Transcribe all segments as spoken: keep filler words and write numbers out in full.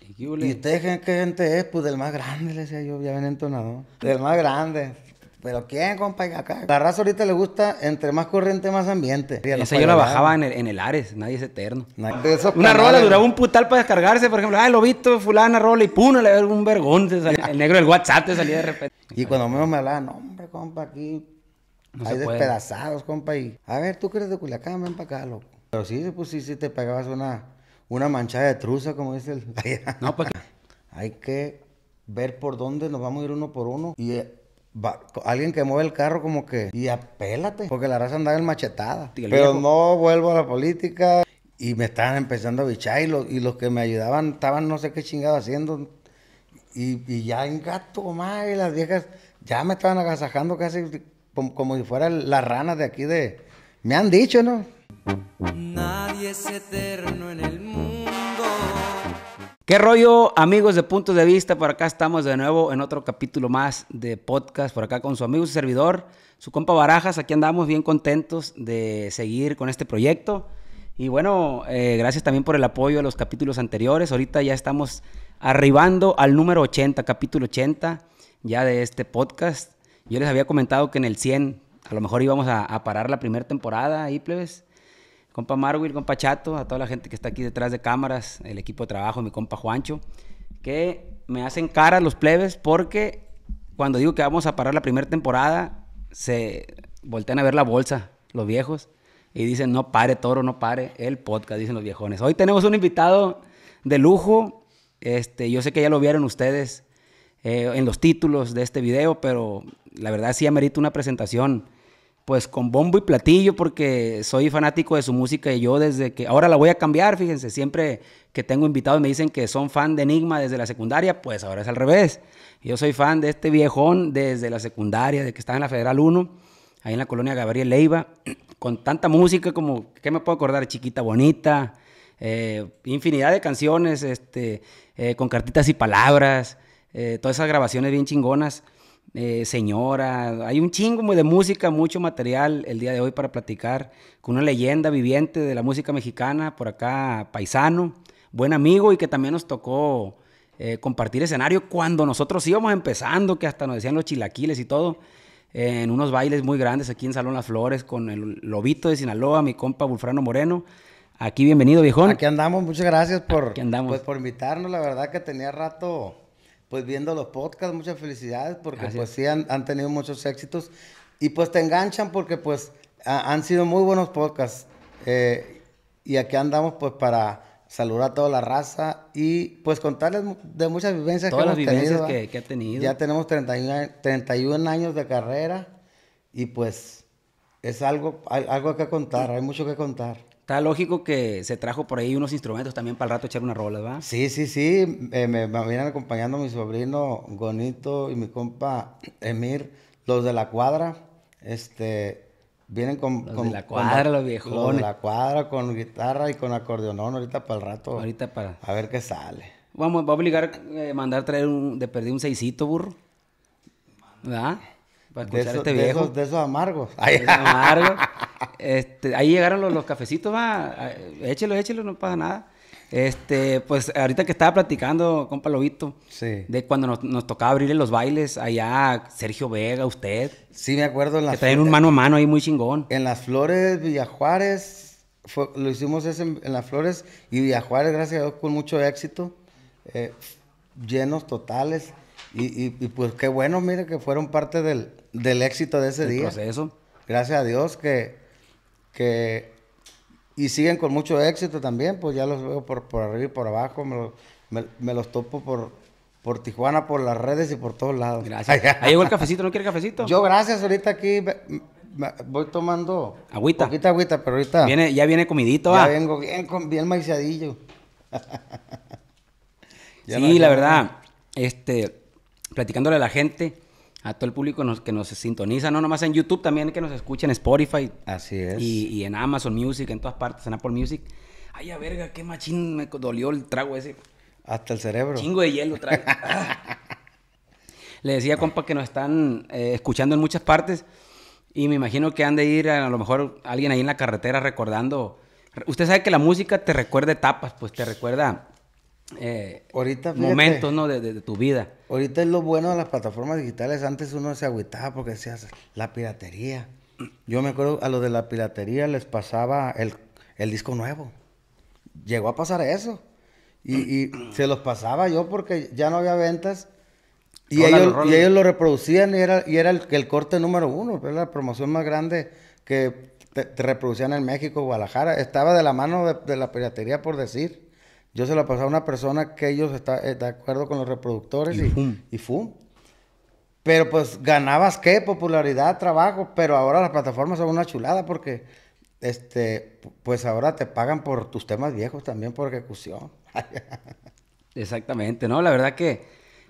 ¿Y usted qué gente es? Pues del más grande, le decía yo, ya ven entonado. Del más grande. ¿Pero quién, compa? Acá. La raza ahorita le gusta, entre más corriente, más ambiente. Esa yo la bajaba en el, en el Ares, nadie es eterno. De esos Una canales, rola duraba un putal para descargarse, por ejemplo, ah, Lobito, fulana, rola, y pum, le dio un vergón, te salía, el negro del WhatsApp te salía de repente. Y cuando menos me hablaban, no, hombre, compa, aquí No hay se puede. despedazados, compa, y... A ver, tú que eres de Culiacán, ven para acá, loco. Pero sí, pues sí, sí te pegabas una, una manchada de truza, como dice el... No, pues... Hay que ver por dónde nos vamos a ir uno por uno. Y eh, va, alguien que mueve el carro como que... Y apélate, porque la raza andaba en machetada. Tío, el Pero viejo. no vuelvo a la política. Y me estaban empezando a bichar y, los- y los que me ayudaban estaban no sé qué chingado haciendo. Y, y ya en gato, más, y las viejas ya me estaban agasajando casi como, como si fueran las ranas de aquí de... Me han dicho, ¿no? Nadie es eterno en el mundo. ¿Qué rollo, amigos de Puntos de Vista? Por acá estamos de nuevo en otro capítulo más de podcast, por acá con su amigo, su servidor, su compa Barajas. Aquí andamos bien contentos de seguir con este proyecto. Y bueno, eh, gracias también por el apoyo a los capítulos anteriores. Ahorita ya estamos arribando al número ochenta, capítulo ochenta ya de este podcast. Yo les había comentado que en el cien a lo mejor íbamos a, a parar la primera temporada ahí, plebes. Compa Marwil, compa Chato, a toda la gente que está aquí detrás de cámaras, el equipo de trabajo, mi compa Juancho, que me hacen cara los plebes porque cuando digo que vamos a parar la primera temporada, se voltean a ver la bolsa, los viejos, y dicen, no pare, toro, no pare, el podcast, dicen los viejones. Hoy tenemos un invitado de lujo, este, yo sé que ya lo vieron ustedes eh, en los títulos de este video, pero la verdad sí amerita una presentación pues con bombo y platillo porque soy fanático de su música y yo desde que... Ahora la voy a cambiar, fíjense, siempre que tengo invitados me dicen que son fan de Enigma desde la secundaria, pues ahora es al revés. Yo soy fan de este viejón desde la secundaria, de que estaba en la Federal uno, ahí en la colonia Gabriel Leiva, con tanta música como, ¿qué me puedo acordar? Chiquita Bonita, eh, infinidad de canciones, este, eh, con cartitas y palabras, eh, todas esas grabaciones bien chingonas. Eh, señora, hay un chingo de música, mucho material el día de hoy para platicar con una leyenda viviente de la música mexicana, por acá paisano, buen amigo y que también nos tocó eh, compartir escenario cuando nosotros íbamos empezando, que hasta nos decían los chilaquiles y todo, eh, en unos bailes muy grandes aquí en Salón Las Flores con el Lobito de Sinaloa, mi compa Bulfrano Moreno. Aquí bienvenido, viejón. Aquí andamos, muchas gracias por, Aquí andamos. Pues, por invitarnos, la verdad que tenía rato... Pues viendo los podcasts, muchas felicidades porque Gracias. pues sí han, han tenido muchos éxitos y pues te enganchan porque pues ha, han sido muy buenos podcasts eh, y aquí andamos pues para saludar a toda la raza y pues contarles de muchas vivencias Todas que las hemos vivencias tenido. que, que ha tenido. Ya tenemos treinta y uno, treinta y uno años de carrera y pues es algo, hay, algo que contar, hay mucho que contar. Está lógico que se trajo por ahí unos instrumentos también para el rato echar unas rolas, ¿va? Sí, sí, sí, eh, me, me vienen acompañando mi sobrino Gonito y mi compa Emir, los de la cuadra, este, vienen con... Los con- de la cuadra, con- los viejones. Los de la cuadra con guitarra y con acordeonón ahorita para el rato. Ahorita para... A ver qué sale. Vamos, va a obligar a mandar traer un, de perder un seisito, burro. ¿Verdad? Para De escuchar a esos, este de, viejo. esos, de esos amargos. Es amargo. Este, ahí llegaron los, los cafecitos, va. Échelo, échelo, no pasa nada. Este, pues ahorita que estaba platicando, compa Lobito, Sí. de cuando nos, nos tocaba abrirle los bailes allá, Sergio Vega, usted, Sí, me acuerdo en que las, traen un mano a mano ahí muy chingón. en las Flores, Villajuárez, fue- lo hicimos ese en, en las Flores y Villajuárez, gracias a Dios, con mucho éxito, eh, llenos totales. Y, y, y, pues qué bueno, mire, que fueron parte del, del éxito de ese El día. proceso. Gracias a Dios que, que... Y siguen con mucho éxito también, pues ya los veo por, por arriba y por abajo, me, lo- me- me los topo por, por Tijuana, por las redes y por todos lados. Gracias. Ahí llegó el cafecito, ¿no quiere cafecito? Yo gracias, ahorita aquí ve- me- voy tomando... Agüita. Poquita agüita, pero ahorita... Viene, ya viene comidito, ya va. vengo bien, con, bien maizadillo. Ya Sí, no- la ya no- verdad, este, platicándole a la gente, a todo el público nos- que nos sintoniza, no nomás en YouTube, también que nos escuchen en Spotify Así es. y, y en Amazon Music, en todas partes, en Apple Music. Ay, a verga, qué machín me dolió el trago ese. Hasta el cerebro. Chingo de hielo trae. Ah. Le decía, compa, que nos están eh, escuchando en muchas partes y me imagino que han de ir a, a lo mejor alguien ahí en la carretera recordando. Usted sabe que la música te recuerda etapas, pues te recuerda eh, Ahorita, fíjate, momentos, ¿no? De, de, de tu vida. Ahorita es lo bueno de las plataformas digitales. Antes uno se agüitaba porque decías, la piratería. Yo me acuerdo, a los de la piratería les pasaba el, el disco nuevo. Llegó a pasar eso. Y, y se los pasaba yo porque ya no había ventas. Y, Rola, ellos, rola. y ellos lo reproducían y era, y era el, el corte número uno. Era la promoción más grande que te, te reproducían en México, Guadalajara. Estaba de la mano de, de la piratería, por decir. Yo se lo pasaba a una persona que ellos estaban de acuerdo con los reproductores Y y, fum. y fum. Pero pues ganabas qué, popularidad, trabajo, pero ahora las plataformas son una chulada porque este pues ahora te pagan por tus temas viejos también por ejecución. Exactamente, ¿no? La verdad que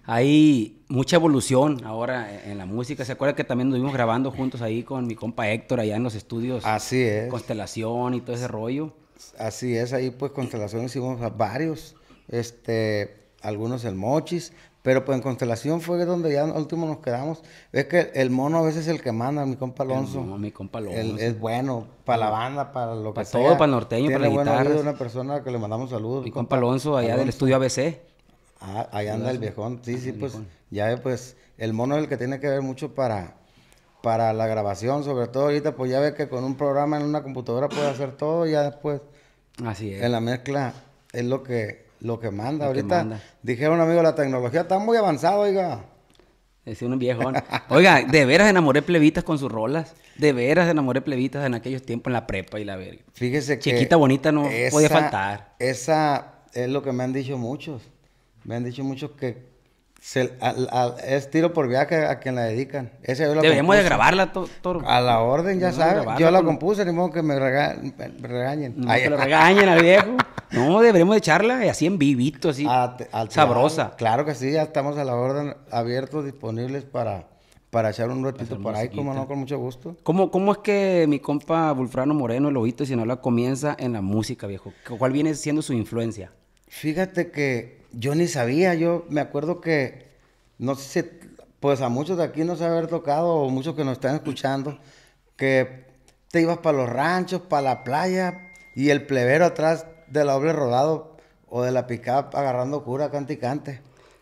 hay mucha evolución ahora en, en la música. ¿Se acuerda que también estuvimos grabando juntos ahí con mi compa Héctor allá en los estudios Así es. Constelación y todo ese rollo? Así es, ahí pues Constelación hicimos a varios, este, algunos el Mochis, pero pues en Constelación fue donde ya al último nos quedamos. Es que el mono a veces es el que manda, mi compa Alonso. El- no, mi compa Alonso. Él es bueno para la banda, para lo que Para sea. todo, para el norteño, Tiene para las buen guitarras. oído, una persona que le mandamos saludos. Mi compa Alonso allá del Alonso. estudio A B C. Ah, ahí anda el viejón, sí, sí, el pues, viejón. ya ve, pues, el mono es el que tiene que ver mucho para, para la grabación, sobre todo ahorita, pues ya ve que con un programa en una computadora puede hacer todo, y ya después, Así es. en la mezcla, es lo que, lo que manda. Lo que Ahorita, manda. dijeron, amigo, la tecnología está muy avanzada, oiga. Decía un viejón. Oiga, de veras enamoré plebitas con sus rolas. De veras enamoré plebitas en aquellos tiempos en la prepa y la verga. Fíjese que... Chiquita bonita no podía faltar. Esa es lo que me han dicho muchos, me han dicho muchos que se, al- al- es tiro por viaje a quien la dedican. Esa yo la Deberíamos de compuse. grabarla, to- Toro. A la orden, ya Deberíamos de sabes. grabarla Yo la con- compuse, ni modo que me, rega- me regañen. No, Ay, que lo regañen al viejo. No, deberíamos de echarla así en vivito, así. a- te- al- sabrosa. Claro, claro que sí, ya estamos a la orden, abiertos, disponibles para, para echar un ratito hacer por ahí, como musiquita. no, con mucho gusto. ¿Cómo, ¿Cómo es que mi compa Vulfrano Moreno, el Lobito de Sinaloa, comienza en la música, viejo? ¿Cuál viene siendo su influencia? Fíjate que yo ni sabía, yo me acuerdo que, no sé si, pues a muchos de aquí nos ha haber tocado, o muchos que nos están escuchando, que te ibas para los ranchos, para la playa, y el plebero atrás de la doble rodado o de la pickup agarrando cura, cante y cante.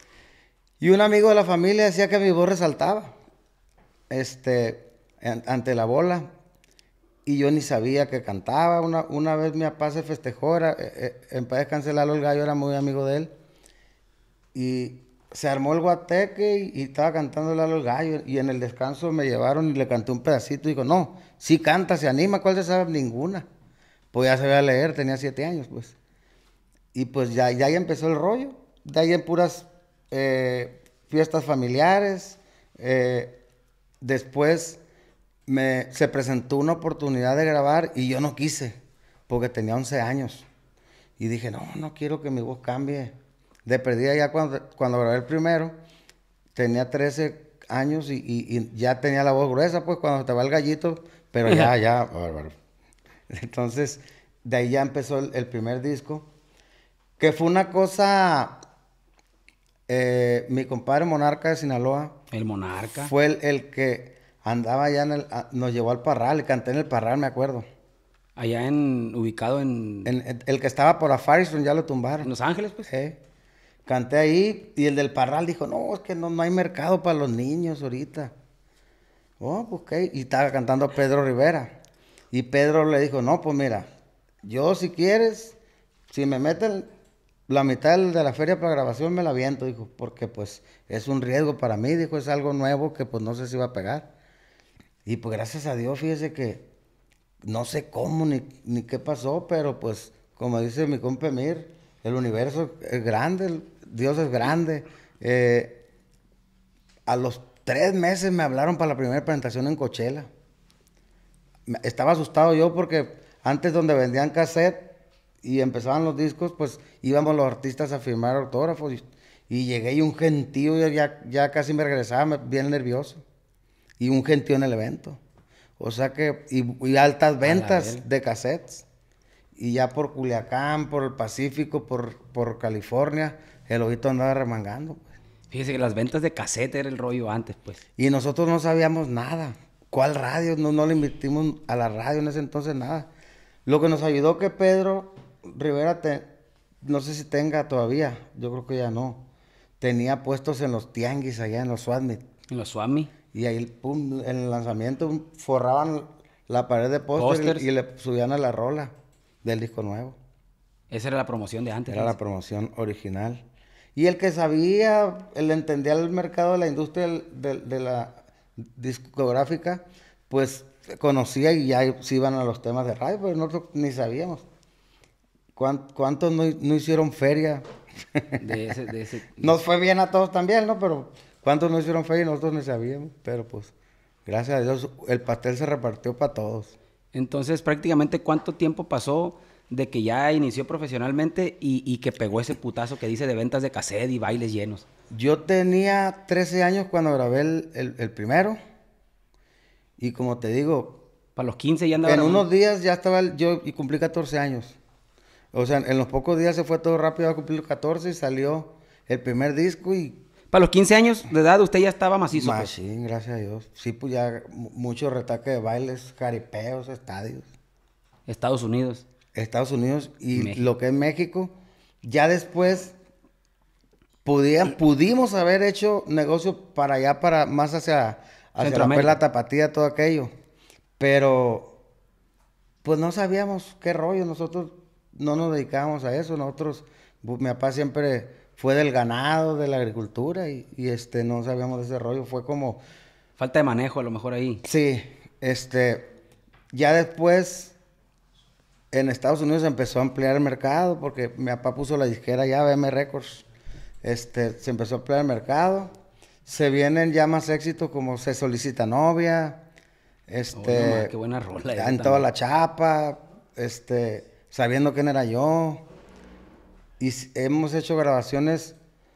Y un amigo de la familia decía que mi voz resaltaba, este, an- ante la bola. Y yo ni sabía que cantaba. Una, una vez mi papá se festejó, era, eh, eh, en paz descanse Lalo el Gallo, era muy amigo de él. Y se armó el guateque y, y estaba cantando Lalo el Gallo. Y en el descanso me llevaron y le canté un pedacito. Y dijo, no, sí canta, se anima, ¿cuál se sabe? Ninguna. Pues ya sabía leer, tenía siete años, pues. Y pues ya, ya ahí empezó el rollo. De ahí en puras eh, fiestas familiares. eh, después me, se presentó una oportunidad de grabar y yo no quise, porque tenía once años. Y dije, no, no quiero que mi voz cambie. De perdida ya cuando, cuando grabé el primero, tenía trece años y, y- y ya tenía la voz gruesa, pues cuando te va el gallito, pero ya, ya, bárbaro. Entonces, de ahí ya empezó el, el primer disco, que fue una cosa, eh, mi compadre Monarca de Sinaloa, El Monarca. fue el, el que andaba allá en el, a- nos llevó al Parral, y canté en el Parral, me acuerdo. Allá en, ubicado en, En- en- el que estaba por la Firestone ya lo tumbaron. en Los Ángeles, pues. Eh, Canté ahí y el del Parral dijo, no, es que no, no hay mercado para los niños ahorita. Oh, pues qué. Y estaba cantando Pedro Rivera. Y Pedro le dijo, no, pues mira, yo si quieres, si me meten la mitad del- de la feria para grabación me la aviento, dijo, porque pues es un riesgo para mí, dijo, es algo nuevo que pues no sé si va a pegar. Y pues gracias a Dios, fíjese que no sé cómo ni, ni qué pasó, pero pues como dice mi compa Emir, el universo es grande, el- Dios es grande. Eh, a los tres meses me hablaron para la primera presentación en Coachella. Me- Estaba asustado yo porque antes donde vendían cassette y empezaban los discos, pues íbamos los artistas a firmar autógrafos y, y llegué y un gentío, ya, ya, ya casi me regresaba, me- bien nervioso. Y un gentío en el evento. O sea que, y, y altas ventas verga. de cassettes. Y ya por Culiacán, por el Pacífico, por, por California, el ojito andaba remangando, pues. Fíjese que las ventas de cassette era el rollo antes, pues. Y nosotros no sabíamos nada. ¿Cuál radio? No, no le invitimos a la radio en ese entonces nada. Lo que nos ayudó que Pedro Rivera te- no sé si tenga todavía, yo creo que ya no. Tenía puestos en los tianguis allá en los Swap Meet. En los Swami. Y ahí, pum, en el lanzamiento forraban la pared de póster Pósters. y, y le subían a la rola del disco nuevo. Esa era la promoción de antes. Era ¿no? la promoción original. Y el que sabía, el entendía el mercado de la industria del- del- de, la discográfica, pues conocía y ya se iban a los temas de radio, pero nosotros ni sabíamos. ¿Cuán- ¿Cuántos no, no hicieron feria? De ese, de ese... Nos fue bien a todos también, ¿no? Pero ¿cuántos no hicieron feria y nosotros ni sabíamos? Pero pues, gracias a Dios, el pastel se repartió para todos. Entonces, prácticamente, ¿cuánto tiempo pasó de que ya inició profesionalmente y, y que pegó ese putazo que dice de ventas de cassette y bailes llenos? Yo tenía trece años cuando grabé el, el- el primero. Y como te digo, Para los quince ya andaba en grabando. unos días ya estaba el- yo y cumplí catorce años. O sea, en los pocos días se fue todo rápido a cumplir los catorce y salió el primer disco y Para los quince años de edad usted ya estaba macizo. pues. machín, gracias a Dios. Sí, pues ya mu- mucho retaque de bailes, jaripeos, estadios. Estados Unidos. Estados Unidos y México. lo que es México. Ya después podía- pudimos haber hecho negocio para allá, para más hacia, hacia la Centroamérica. Perla Tapatía, todo aquello. Pero pues no sabíamos qué rollo. Nosotros no nos dedicábamos a eso. Nosotros, bu- mi papá siempre fue del ganado, de la agricultura y, y, este no sabíamos de ese rollo. Fue como, Falta de manejo a lo mejor ahí. sí, este, ya después en Estados Unidos empezó a ampliar el mercado porque mi papá puso la disquera ya, B M Records. Este, se empezó a ampliar el mercado. Se vienen ya más éxitos como Se Solicita Novia, este, Oh, no, ma, qué buena rola esa en toda también. la chapa, este, Sabiendo quién era yo. Y s- hemos hecho grabaciones.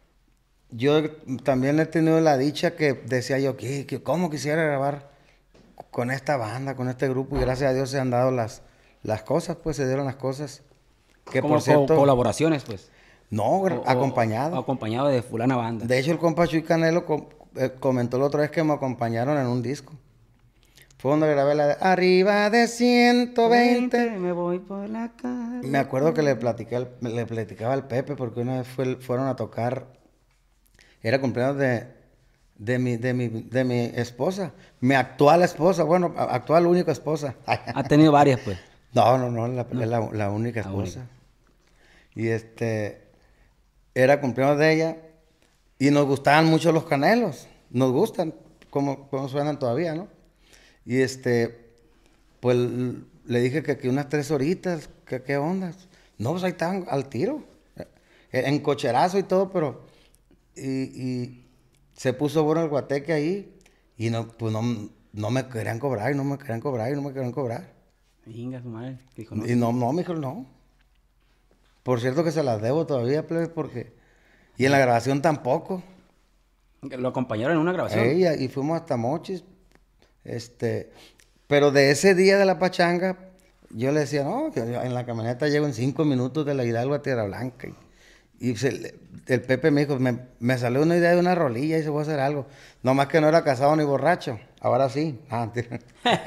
Yo también he tenido la dicha que decía yo, que ¿cómo quisiera grabar con esta banda, con este grupo? Y gracias a Dios se han dado las, las cosas, pues se dieron las cosas. Que Como por cierto, co- colaboraciones, pues. no, gra- O- o- acompañado. o acompañado de fulana banda. De hecho, el compa Chuy Canelo com- eh, comentó la otra vez que me acompañaron en un disco. Fue donde grabé la de Arriba de ciento veinte. Me voy por la calle. Me acuerdo que le platiqué al- le platicaba al Pepe porque una vez fue- fueron a tocar, era cumpleaños de, de, mi, de, mi, de mi esposa, mi actual esposa, bueno, a- actual única esposa. Ha tenido varias, pues. No, no, no, la, es la, la única La esposa. única. Y este, era cumpleaños de ella y nos gustaban mucho los Canelos, nos gustan, como, como suenan todavía, ¿no? Y este, pues l- le dije que, que unas tres horitas, que qué onda. No, pues ahí estaban al tiro, eh, en cocherazo y todo, pero, y, y se puso bueno el guateque ahí y no, pues no, no me querían cobrar y no me querían cobrar y no me querían cobrar. Venga, su madre. Dijo, no. Y no, no, mijo, no. Por cierto que se las debo todavía, plebe, porque... Y en la grabación tampoco. Lo acompañaron en una grabación. Ella, y fuimos hasta Mochis. Este... Pero de ese día de la pachanga, yo le decía, no, que yo en la camioneta llego en cinco minutos de la Hidalgo a Tierra Blanca. Y, y se- el Pepe me dijo, me, me salió una idea de una rolilla y se voy a hacer algo. Nomás que no era casado ni borracho. Ahora sí. Ah, mentira.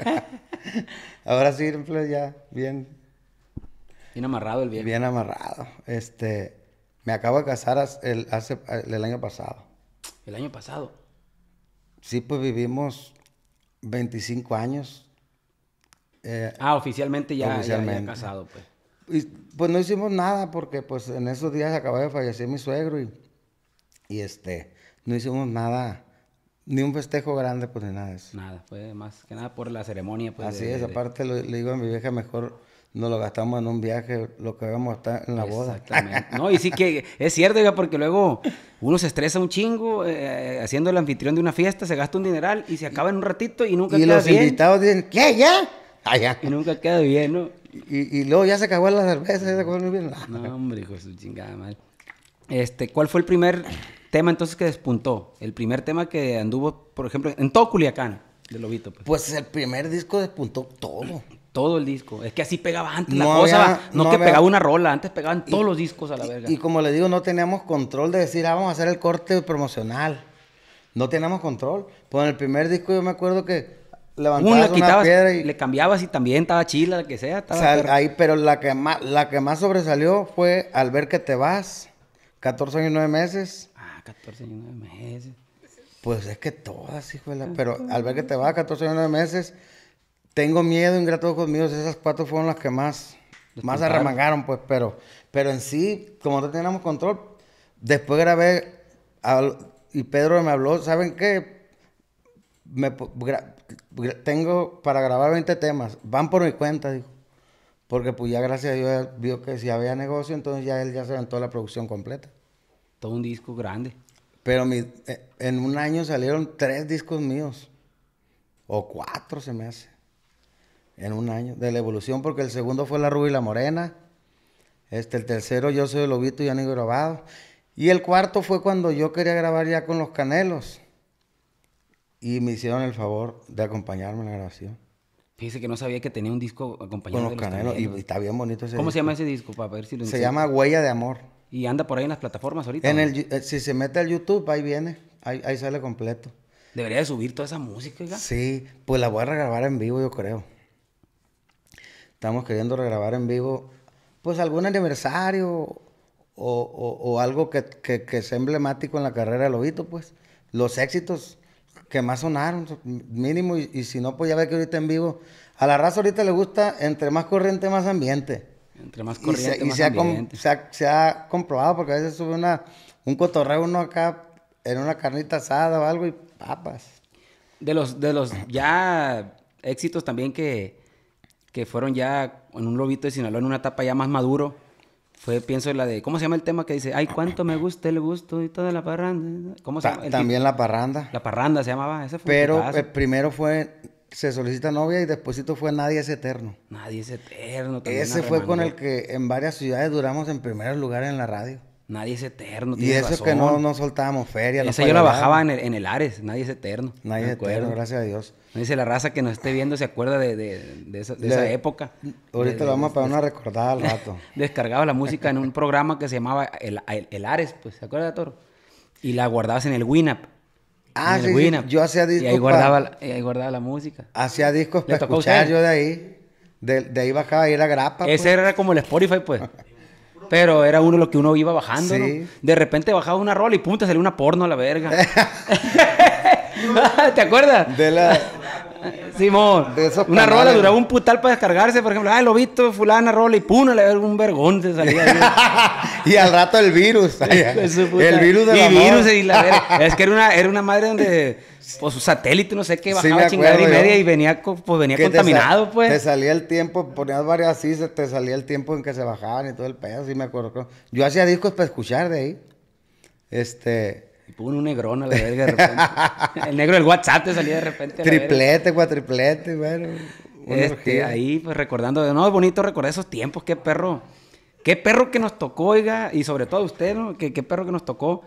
Ahora sí, plebe, ya, bien... Bien amarrado el viejo. Bien amarrado. Este, me acabo de casar as- el, hace, el año pasado. El año pasado. Sí, pues vivimos veinticinco años. Eh, Ah, oficialmente ya, ya- ya Oficialmente. casado, pues. y pues no hicimos nada porque pues en esos días acaba de fallecer mi suegro y, y este, no hicimos nada, ni un festejo grande, pues ni nada de eso. Nada, fue más que nada por la ceremonia, pues. Así de- es, de- aparte lo- le digo a mi vieja, mejor nos lo gastamos en un viaje, lo que vamos a estar en la boda. Exactamente. No, y sí que es cierto, oiga, porque luego uno se estresa un chingo eh, haciendo el anfitrión de una fiesta, se gasta un dineral y se acaba en un ratito y nunca Y queda los bien. invitados dicen, ¿qué? ¿Ya? Ah, ya. Y nunca queda bien, ¿no? Y, y luego ya se acabó la cerveza, ya se acabó el vino. No, hombre, hijo de su chingada madre. Este, ¿cuál fue el primer tema entonces que despuntó? El primer tema que anduvo, por ejemplo, en todo Culiacán, de Lobito, pues. Pues el primer disco despuntó todo. Todo el disco. Es que así pegaba antes No la cosa. había- va. No, no que había- pegaba una rola, antes pegaban todos Y- los discos a la verga. Y, y como le digo, no teníamos control de decir, ah, vamos a hacer el corte promocional. No teníamos control. Pues en el primer disco yo me acuerdo que levantabas Una una quitabas, piedra y... le cambiabas y también estaba chila, la que sea. O Estaba sea, perra. ahí, pero la que más, la que más sobresalió fue Al ver que te vas, catorce años y nueve meses. Ah, catorce años, nueve meses. Pues es que todas, hijo de la... Pero Al ver que te vas, catorce años y nueve meses, Tengo miedo, Ingrato ojos míos, esas cuatro fueron las que más, más arremangaron, pues, pero, pero en sí, como no teníamos control, después grabé, al- y Pedro me habló, ¿saben qué? Me, po- gra- gra- tengo para grabar veinte temas, van por mi cuenta, dijo. Porque pues ya gracias a Dios vio que si había negocio, entonces ya él ya se aventó la producción completa. Todo un disco grande. Pero mi, eh, en un año salieron tres discos míos. O cuatro se me hace. En un año. De la evolución, porque el segundo fue La Rubia y la Morena. Este, el tercero, Yo Soy el Lobito y ya no he grabado. Y el cuarto fue cuando yo quería grabar ya con Los Canelos. Y me hicieron el favor de acompañarme en la grabación. Fíjese que no sabía que tenía un disco acompañado Con Los de Los Canelos. Canelos. Y está bien bonito ese ¿Cómo disco. se llama ese disco? Para ver si lo Se enseño. llama Huella de Amor. Y anda por ahí en las plataformas ahorita. En ¿no? el, yu- eh, si se mete al YouTube, ahí viene. Ahí, ahí sale completo. Debería de subir toda esa música, oiga. Sí, pues la voy a regrabar en vivo, yo creo. Estamos queriendo regrabar en vivo, pues algún aniversario o, o- o algo que, que- que sea emblemático en la carrera de Lobito, pues. Los éxitos que más sonaron, so- mínimo, y, y si no, pues ya ve que ahorita en vivo, a la raza ahorita le gusta, entre más corriente, más ambiente. Entre más Y corriente, se, y más se ha, com- ambiente. se ha- se ha comprobado, porque a veces sube una, un cotorreo uno acá en una carnita asada o algo y papas. De los, de los ya éxitos también que, que fueron ya en un Lobito de Sinaloa en una etapa ya más maduro, fue, pienso, la de, ¿cómo se llama el tema que dice? Ay, cuánto me gusta el gusto y toda la parranda. ¿Cómo se Ta- llama? El también tipo- La Parranda. La parranda se llamaba, ese fue un Pero hitazo. eh, primero fue Se Solicita Novia y despuésito fue Nadie es Eterno. Nadie es eterno. También Ese fue con arremangó. el que en varias ciudades duramos en primeros lugares en la radio. Nadie es eterno. Y tienes eso que no, razón. no soltábamos feria. no Esa yo la pagaban. bajaba en el, en el Ares, Nadie es eterno. Nadie me es acuerdo. Eterno, gracias a Dios. Me dice la raza que nos esté viendo se acuerda de, de, de esa, de Le- esa época. Ahorita De- le vamos a de- pagar una recordada al rato. Descargaba la música en un programa que se llamaba el, el, el Ares, pues, ¿se acuerda de Toro? Y la guardabas en el Winamp. Ah, en sí, el sí, Winamp. yo hacía Y ahí discos guardaba, pa- la, y ahí guardaba la música. Hacía discos ¿Le para tocó a escuchar usted? yo de ahí. De, de ahí bajaba y era grapa. Ese pues. era como el Spotify, pues. Pero era uno lo que uno iba bajando, Sí. ¿no? De repente bajaba una rola y punta, salía una porno a la verga. ¿Te acuerdas? De la... Simón, De esos una rola canales. duraba un putal para descargarse, por ejemplo, ah, lo visto, fulana rola y pum, le un vergón se salía ahí. y al rato el virus. Hijo de su puta. el virus del y amor. virus y la verga. Es que era una, era una madre donde, pues, su satélite, no sé qué, Sí, bajaba me chingadera y acuerdo yo. media y venía, co- pues, venía Que te contaminado, sa- pues. Te salía el tiempo, ponías varias así, se te salía el tiempo en que se bajaban y todo el pedo, sí me acuerdo. Yo hacía discos para escuchar de ahí. Este... Y pum, un negrón a la verga de repente. El negro del WhatsApp te salía de repente. a la verga. Triplete, cuatriplete, bueno. una Este, orgía. ahí, pues recordando, no, es bonito recordar esos tiempos, qué perro, qué perro que nos tocó, oiga, y sobre todo a usted, ¿no? Qué, qué perro que nos tocó,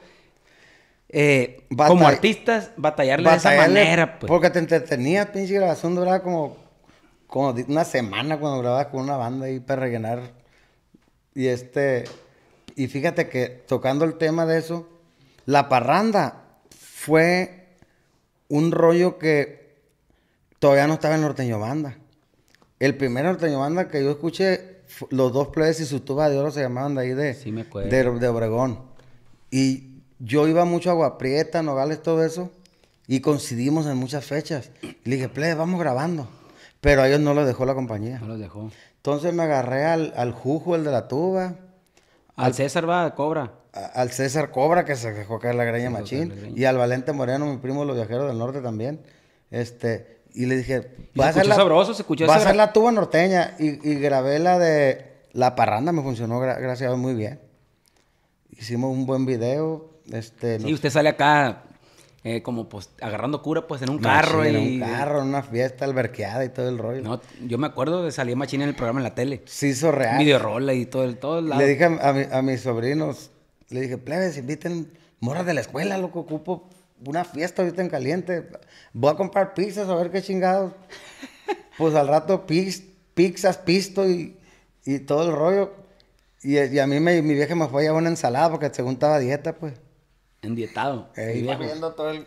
eh, Batall- como artistas, batallarle de esa Batallarle, manera, pues. Porque te entretenías, pinche grabación duraba como, como di- una semana cuando grababas con una banda ahí para rellenar. Y este, y fíjate que tocando el tema de eso, La Parranda fue un rollo que todavía no estaba en Norteño Banda. El primer Norteño Banda que yo escuché, fu- los dos plebes y su tuba de oro se llamaban de ahí de, Sí, me acuerdo. de, de Obregón. Y yo iba mucho a Agua Prieta, Nogales, todo eso, y coincidimos en muchas fechas. Y le dije, plebe, vamos grabando. Pero a ellos no los dejó la compañía. No los dejó. Entonces me agarré al, al Jujo, el de la tuba, Al César va, cobra. a- al César Cobra, que se dejó caer la greña Se dejó machín, caer la greña. y al Valente Moreno, mi primo, los viajeros del norte también. Este, y le dije, ¿Y se escuchó sabroso? ¿Se escuchó va a ese ser gra- la tuba norteña. Y, y grabé la de La Parranda, me funcionó, gra- gracias a Dios, muy bien. Hicimos un buen video. Este, Sí, nos- usted sale acá eh, como pues agarrando cura pues en un carro machín, y... en un carro, en una fiesta alberqueada y todo el rollo. No, yo me acuerdo de salir machín en el programa en la tele. Se hizo real. Videorola y todo el, todo el lado. Le dije a, a mi- a mis sobrinos, le dije, plebes, inviten morras de la escuela, loco, ocupo una fiesta ahorita en caliente. Voy a comprar pizzas, a ver qué chingados. Pues al rato pis- pizzas, pisto y, y todo el rollo. Y, y a mí me, mi vieja me fue a llevar una ensalada porque según estaba a dieta, pues. Endietado. Eh, mi iba viejo. viendo todo el...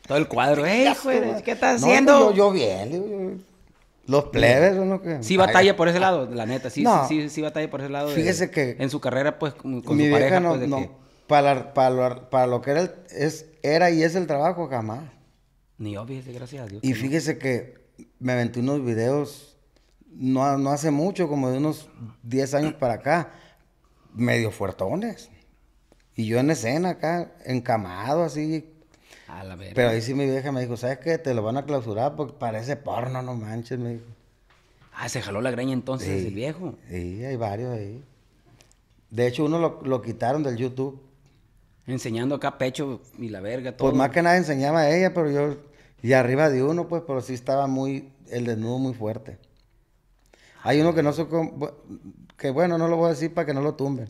Todo el cuadro. ¡Ey, hijo de- ¿qué estás No, haciendo? pues, yo, yo bien, digo, yo- los plebes, ¿no? Que, Sí batalla Ay, por ese lado, la neta. Sí, No. sí, sí, sí batalla por ese lado. de- Fíjese que En su carrera, pues, con, con mi su vieja pareja, no, pues, de no, que... para, para, lo, para lo que era, el- es, era y es el trabajo, jamás. Ni yo, fíjese, gracias a Dios. Y que no. fíjese que me aventé unos videos, no, no hace mucho, como de unos diez años para acá, medio fuertones. Y yo en escena acá, encamado así. A la verga. Pero ahí sí mi vieja me dijo, ¿sabes qué? Te lo van a clausurar porque parece porno, no manches, me dijo. Ah, se jaló la greña entonces Sí, el viejo. Sí, hay varios ahí. De hecho, uno lo, lo quitaron del YouTube. Enseñando acá pecho y la verga, todo. Pues más que nada enseñaba a ella, pero yo... Y arriba de uno, pues, pero sí estaba muy... El desnudo muy fuerte. Hay uno que no sé cómo... bu- Que bueno, no lo voy a decir para que no lo tumben.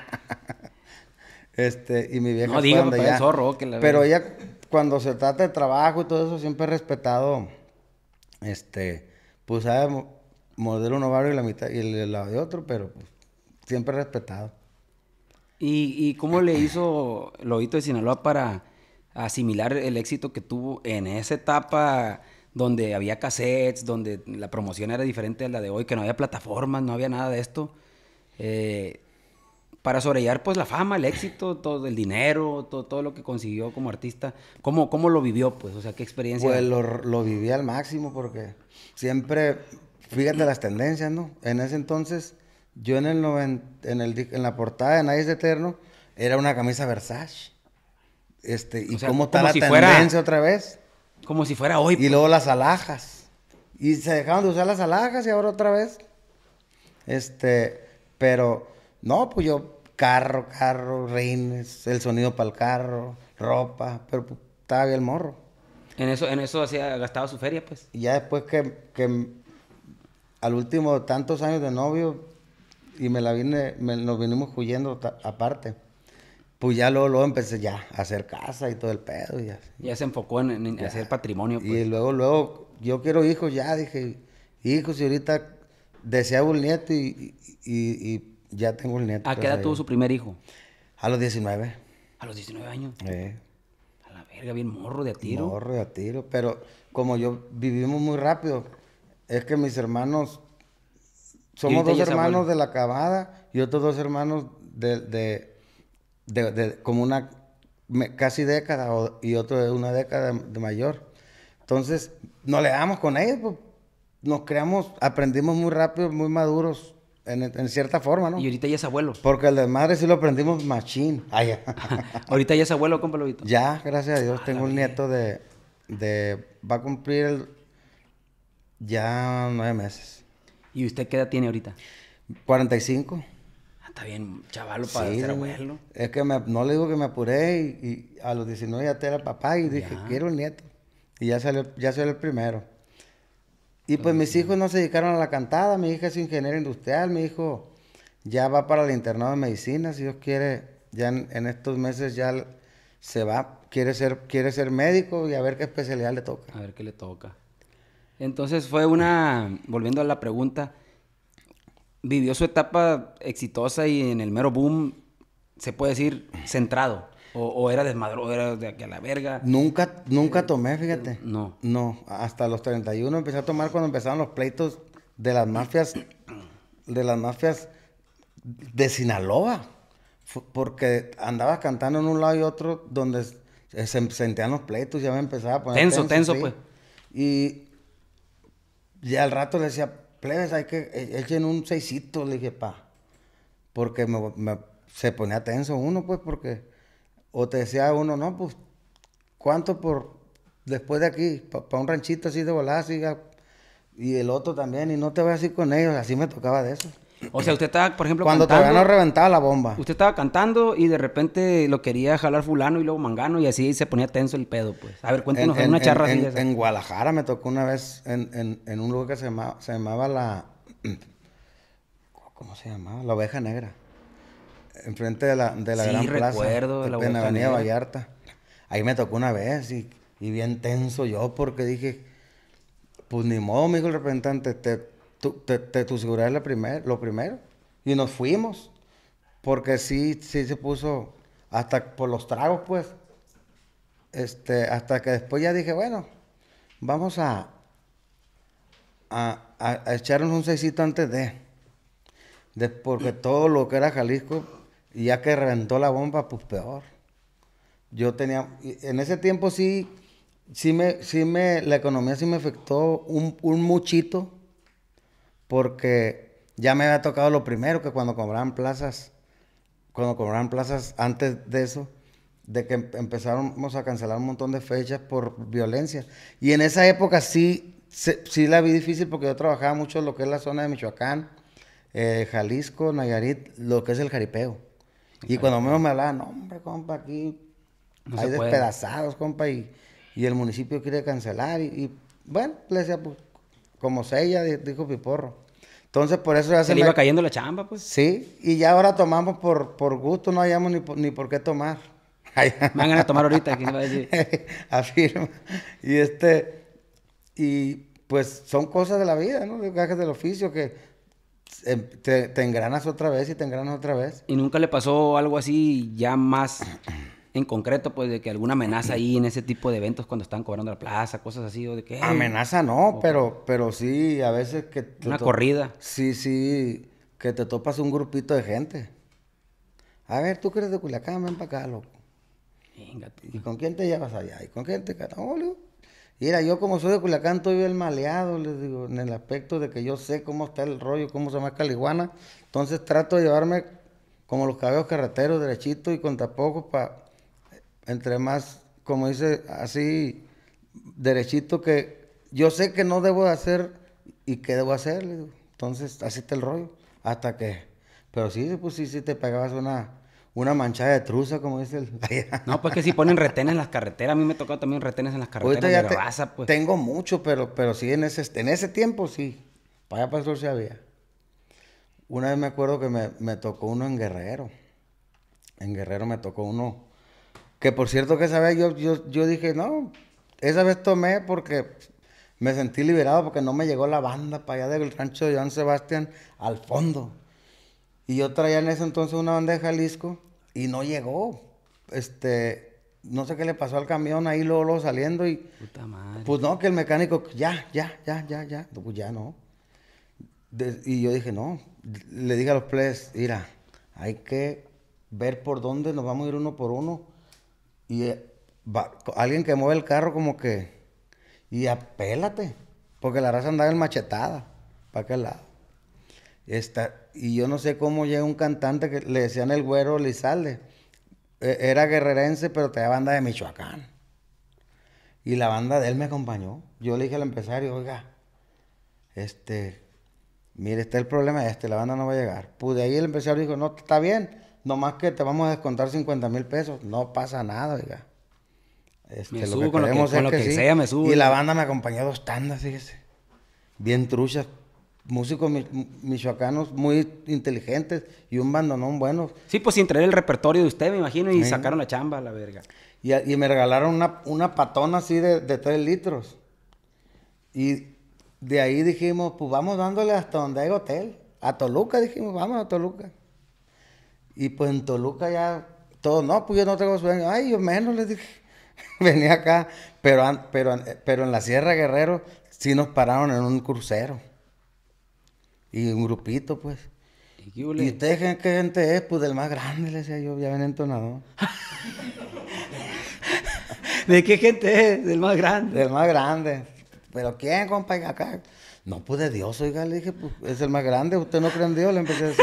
Este, y mi vieja No fue diga, donde papá, el ya- zorro, que la Pero verga. ella, cuando se trata de trabajo y todo eso, siempre he respetado... Este... Pues sabe mo- morder un ovario y la mitad... Y el lado de otro, pero... Pues, siempre he respetado. ¿Y, y cómo le hizo Lobito de Sinaloa para asimilar el éxito que tuvo en esa etapa donde había cassettes, donde la promoción era diferente a la de hoy, que no había plataformas, no había nada de esto? Eh, para sobrellevar pues la fama, el éxito, todo el dinero, todo, todo lo que consiguió como artista, ¿cómo, cómo lo vivió pues? O sea, ¿qué experiencia? Pues lo, lo viví al máximo porque siempre, fíjate las tendencias, ¿no? En ese entonces, yo en el noven- en, el, di- en la portada de Nadie es Eterno, era una camisa Versace. Este, y O sea, cómo está como la si fuera- tendencia otra vez. Como si fuera hoy. Y pues. luego las alhajas. Y se dejaron de usar las alhajas y ahora otra vez. Este, pero, no, pues yo, carro, carro, reines, el sonido para el carro, ropa, pero pues, estaba bien el morro. En eso, en eso hacía, gastaba su feria pues. Y ya después que, que al último tantos años de novio y me la vine, me- nos vinimos huyendo ta- aparte, pues ya luego, luego empecé ya a hacer casa y todo el pedo. Y, ya. Ya se enfocó en, en Ya. hacer patrimonio pues. Y luego, luego, yo quiero hijos ya, dije, hijos y ahorita deseaba un nieto y, y, y- y ya tengo el nieto. ¿A qué edad gracias a tuvo Dios. su primer hijo? A los diecinueve. A los diecinueve años. Eh, A la verga, bien morro de a tiro. morro de a tiro, pero como yo vivimos muy rápido, es que mis hermanos, somos ahorita dos ya es hermanos abuelo. de la Cavada y otros dos hermanos de, de, de, de como una me- casi década o- y otro de una década de, de mayor. Entonces, nos le damos con ellos, pues, nos creamos, aprendimos muy rápido, muy maduros, en, en cierta forma, ¿no? Y ahorita ya es abuelo. Porque el desmadre sí lo aprendimos machín. Ah, ya. Ahorita ya es abuelo, compa Lobito. Ya, gracias a Dios, Ah, tengo la un verga. nieto de, de, va a cumplir el- ya nueve meses. ¿Y usted qué edad tiene ahorita? cuarenta y cinco. Ah, está bien, chavalo, para Sí, ser güey. abuelo. Es que me- no le digo que me apuré y, y a los diecinueve ya era papá y dije, Ya. quiero un nieto. Y ya salió, ya salió el primero. Y pues mis hijos no se dedicaron a la cantada. Mi hija es ingeniera industrial. Mi hijo ya va para el internado de medicina. Si Dios quiere, ya en, en estos meses ya l- se va. Quiere ser, quiere ser médico y a ver qué especialidad le toca. A ver qué le toca. Entonces fue una, volviendo a la pregunta, vivió su etapa exitosa y en el mero boom, se puede decir, centrado. O, o era desmadro, o era de aquí a la verga. Nunca, nunca tomé, fíjate. No. No, hasta los treinta y uno empecé a tomar cuando empezaron los pleitos de las mafias, de las mafias de Sinaloa. Fu- Porque andabas cantando en un lado y otro donde se se sentían los pleitos, ya me empezaba a poner Tenso, tenso, sí. pues. Y ya al rato le decía, plebes, hay que, e- echen un seisito, le dije, pa. Porque me, me- se ponía tenso uno, pues, porque... O te decía uno, no, pues, ¿cuánto por después de aquí? Para un ranchito así de volada, así, ya, y el otro también, y no te voy así con ellos, así me tocaba de eso. O sea, usted estaba, por ejemplo, Cuando cantando. todavía no reventaba la bomba. Usted estaba cantando y de repente lo quería jalar fulano y luego mangano y así se ponía tenso el pedo, pues. A ver, cuéntenos en, una charra así. en, de esa. en Guadalajara me tocó una vez en, en, en un lugar que se llamaba, se llamaba la... ¿Cómo se llamaba? La Oveja Negra. Enfrente de la, de la Sí, Gran Plaza. recuerdo de la En Oveja Avenida Negra. Vallarta. Ahí me tocó una vez y, y bien tenso yo porque dije, pues ni modo, mi hijo el representante, te, tu, te, te, tu seguridad es la primer, lo primero. Y nos fuimos. Porque sí, sí se puso hasta por los tragos, pues. Este, hasta que después ya dije, bueno, vamos a, a, a, a echarnos un seisito antes de, de, porque todo lo que era Jalisco, y ya que reventó la bomba, pues peor. Yo tenía, en ese tiempo sí, sí me, sí me, la economía sí me afectó un, un muchito, porque ya me había tocado lo primero, que cuando cobraban plazas, cuando cobraban plazas antes de eso, de que em- empezáramos a cancelar un montón de fechas por violencia. Y en esa época sí, se- sí la vi difícil porque yo trabajaba mucho en lo que es la zona de Michoacán, eh, Jalisco, Nayarit, lo que es el jaripeo. El Y cuando jaripeo. menos me hablaban, no, hombre, compa, aquí No hay se puede. despedazados, compa, y, y el municipio quiere cancelar. Y, y, bueno, le decía, pues, como sella, di- dijo Piporro. Entonces, por eso ya Se se le me... iba cayendo la chamba, pues. Sí, y ya ahora tomamos por, por gusto, no hayamos ni, por- ni por qué tomar. Me van a tomar ahorita, ¿quién va a decir? Afirma. Y este, y pues son cosas de la vida, ¿no? De gajes del oficio que em, te, te engranas otra vez y te engranas otra vez. ¿Y nunca le pasó algo así ya más en concreto, pues, de que alguna amenaza ahí en ese tipo de eventos cuando están cobrando la plaza, cosas así, o de que... "Hey", Amenaza no, o pero, pero sí, a veces que te una to- corrida. Sí, sí, que te topas un grupito de gente. A ver, tú que eres de Culiacán, ven para acá, loco. Venga, tú. ¿Y con quién te llevas allá? ¿Y con quién te quedas? No, le digo, mira, yo como soy de Culiacán, estoy bien maleado, les digo, en el aspecto de que yo sé cómo está el rollo, cómo se llama Caliguana. Entonces trato de llevarme como los cabellos carreteros, derechito y con tapojos para, entre más, como dice, así, derechito que yo sé que no debo de hacer y qué debo hacer, le digo. Entonces, así está el rollo. Hasta que, pero sí, pues sí, sí te pegabas una, una manchada de truza, como dice el... No, pues que si ponen retenes en las carreteras. A mí me ha tocado también retenes en las Ahorita carreteras ya de te- raza, pues. tengo mucho, pero, pero sí, en ese, en ese tiempo sí. Para allá para el sur sí había. Una vez me acuerdo que me, me tocó uno en Guerrero. En Guerrero me tocó uno. Que por cierto que esa vez yo, yo, yo dije, no, esa vez tomé porque me sentí liberado porque no me llegó la banda para allá del rancho de Joan Sebastián al fondo. Y yo traía en ese entonces una banda de Jalisco y no llegó. Este, no sé qué le pasó al camión ahí luego, luego saliendo y Puta madre. pues no, que el mecánico, ya, ya, ya, ya, ya. Pues ya no. De- y yo dije, no. Le dije a los plebes, mira, hay que ver por dónde nos vamos a ir uno por uno. Y eh, va- alguien que mueve el carro como que, y apélate. Porque la raza andaba en machetada. ¿Para qué lado? Esta, y yo no sé cómo llega un cantante que le decían el güero Lizalde. E- Era guerrerense, pero tenía banda de Michoacán. Y la banda de él me acompañó. Yo le dije al empresario, oiga, este, mire, está el problema este, la banda no va a llegar. Pues de ahí el empresario dijo, no, está bien, nomás que te vamos a descontar cincuenta mil pesos. No pasa nada, oiga. Este, Me lo subo que con lo que- queremos con es lo que, que sí. sea, me subo, Y la ¿no? banda me acompañó dos tandas, fíjese. Bien truchas, músicos mi- michoacanos muy inteligentes y un bandonón bueno. Sí, pues sin traer el repertorio de usted, me imagino, y Sí. sacaron la chamba a la verga. Y, a- y me regalaron una, una patona así de, de tres litros. Y de ahí dijimos, pues vamos dándole hasta donde hay hotel. A Toluca dijimos, vamos a Toluca. Y pues en Toluca ya, todo, no, pues yo no tengo sueño. Ay, yo menos les dije. Venía acá, pero, an- pero, an- pero en la Sierra Guerrero sí nos pararon en un crucero. Y un grupito, pues. ¿Y qué ¿Y hule? ustedes qué, qué gente es? Pues del más grande, le decía yo, ya ven entonador. ¿De qué gente es? Del más grande. Del más grande. ¿Pero quién, compa? Acá. No, pues de Dios, oiga, le dije, pues es el más grande. ¿Usted no cree en Dios? Le empecé a decir.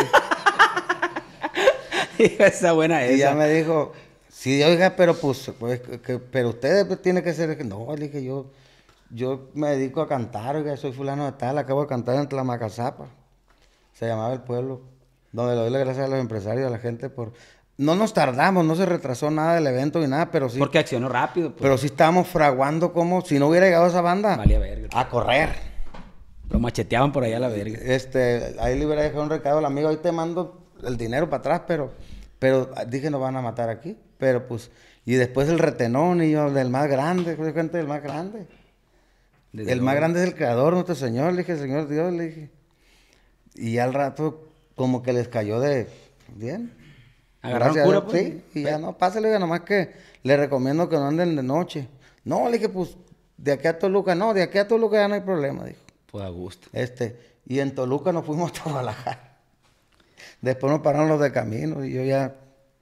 Esa buena Y ya esa. me dijo, sí, oiga, pero pues, pues, que- que- pero usted pues, tiene que ser. No, le dije, yo, yo me dedico a cantar, oiga, soy fulano de tal, acabo de cantar en Tlamacazapa. Se llamaba el pueblo, donde le doy las gracias a los empresarios, a la gente por... No nos tardamos, no se retrasó nada del evento ni nada, pero sí, Porque accionó rápido, pues. pero sí estábamos fraguando como si no hubiera llegado esa banda Valía verga. a correr. Lo macheteaban por allá a la verga. Este, ahí le hubiera dejado un recado al amigo, ahí te mando el dinero para atrás, pero, pero dije nos van a matar aquí, pero pues, y después el retenón y yo del más grande, soy gente del más grande. Desde el más luego. grande es el creador, nuestro Señor, le dije, Señor Dios, le dije. Y ya al rato como que les cayó de bien. Agarraron Gracias a cura, Dios, pues. sí, y ya no, pásale, oiga, nomás que le recomiendo que no anden de noche. No, le dije, pues, de aquí a Toluca, no, de aquí a Toluca ya no hay problema, dijo. Pues a gusto. Este, y en Toluca nos fuimos hasta Guadalajara. Después nos pararon los de camino y yo ya,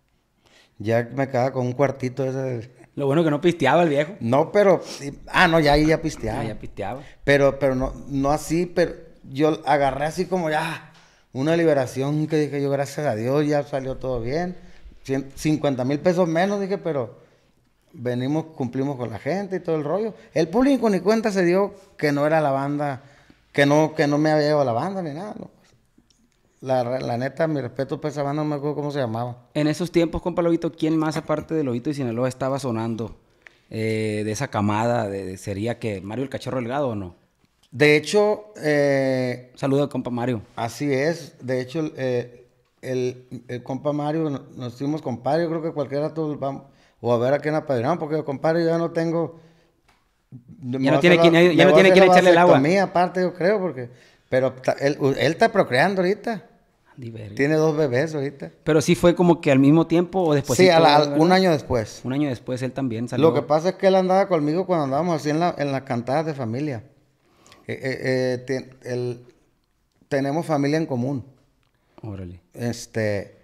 ya me quedaba con un cuartito ese. de- Lo bueno que no pisteaba el viejo. No, pero, sí, ah, no, ya ahí ya pisteaba. Ah, ya pisteaba. Pero, pero no, no así, pero yo agarré así como ya una liberación que dije yo, gracias a Dios, ya salió todo bien. Cien- cincuenta mil pesos menos, dije, pero venimos, cumplimos con la gente y todo el rollo. El público ni cuenta se dio que no era la banda, que no, que no me había llevado la banda ni nada. ¿no? La, la neta, mi respeto para esa banda, no me acuerdo cómo se llamaba. En esos tiempos, compa Lobito, ¿quién más aparte de Lobito y Sinaloa estaba sonando eh, de esa camada? De, de- ¿Sería que Mario el Cachorro Delgado o no? De hecho, eh, Saludos, compa Mario. así es. De hecho, eh, el, el compa Mario, no- nos hicimos compadre. Yo creo que cualquiera todos vamos, o a ver a quién apadrinamos, porque compadre yo ya no tengo. Ya no tiene quien- ya no tiene quien echarle el agua. Mí aparte, yo creo, porque. Pero ta- él, él está procreando ahorita. Di verga. Tiene dos bebés ahorita. Pero sí fue como que al mismo tiempo o después. sí, a la- al- un año después. Un año después él también salió. Lo que pasa es que él andaba conmigo cuando andábamos así en, la, en las cantadas de familia. Eh, eh, eh, te- el- tenemos familia en común. Órale. Este.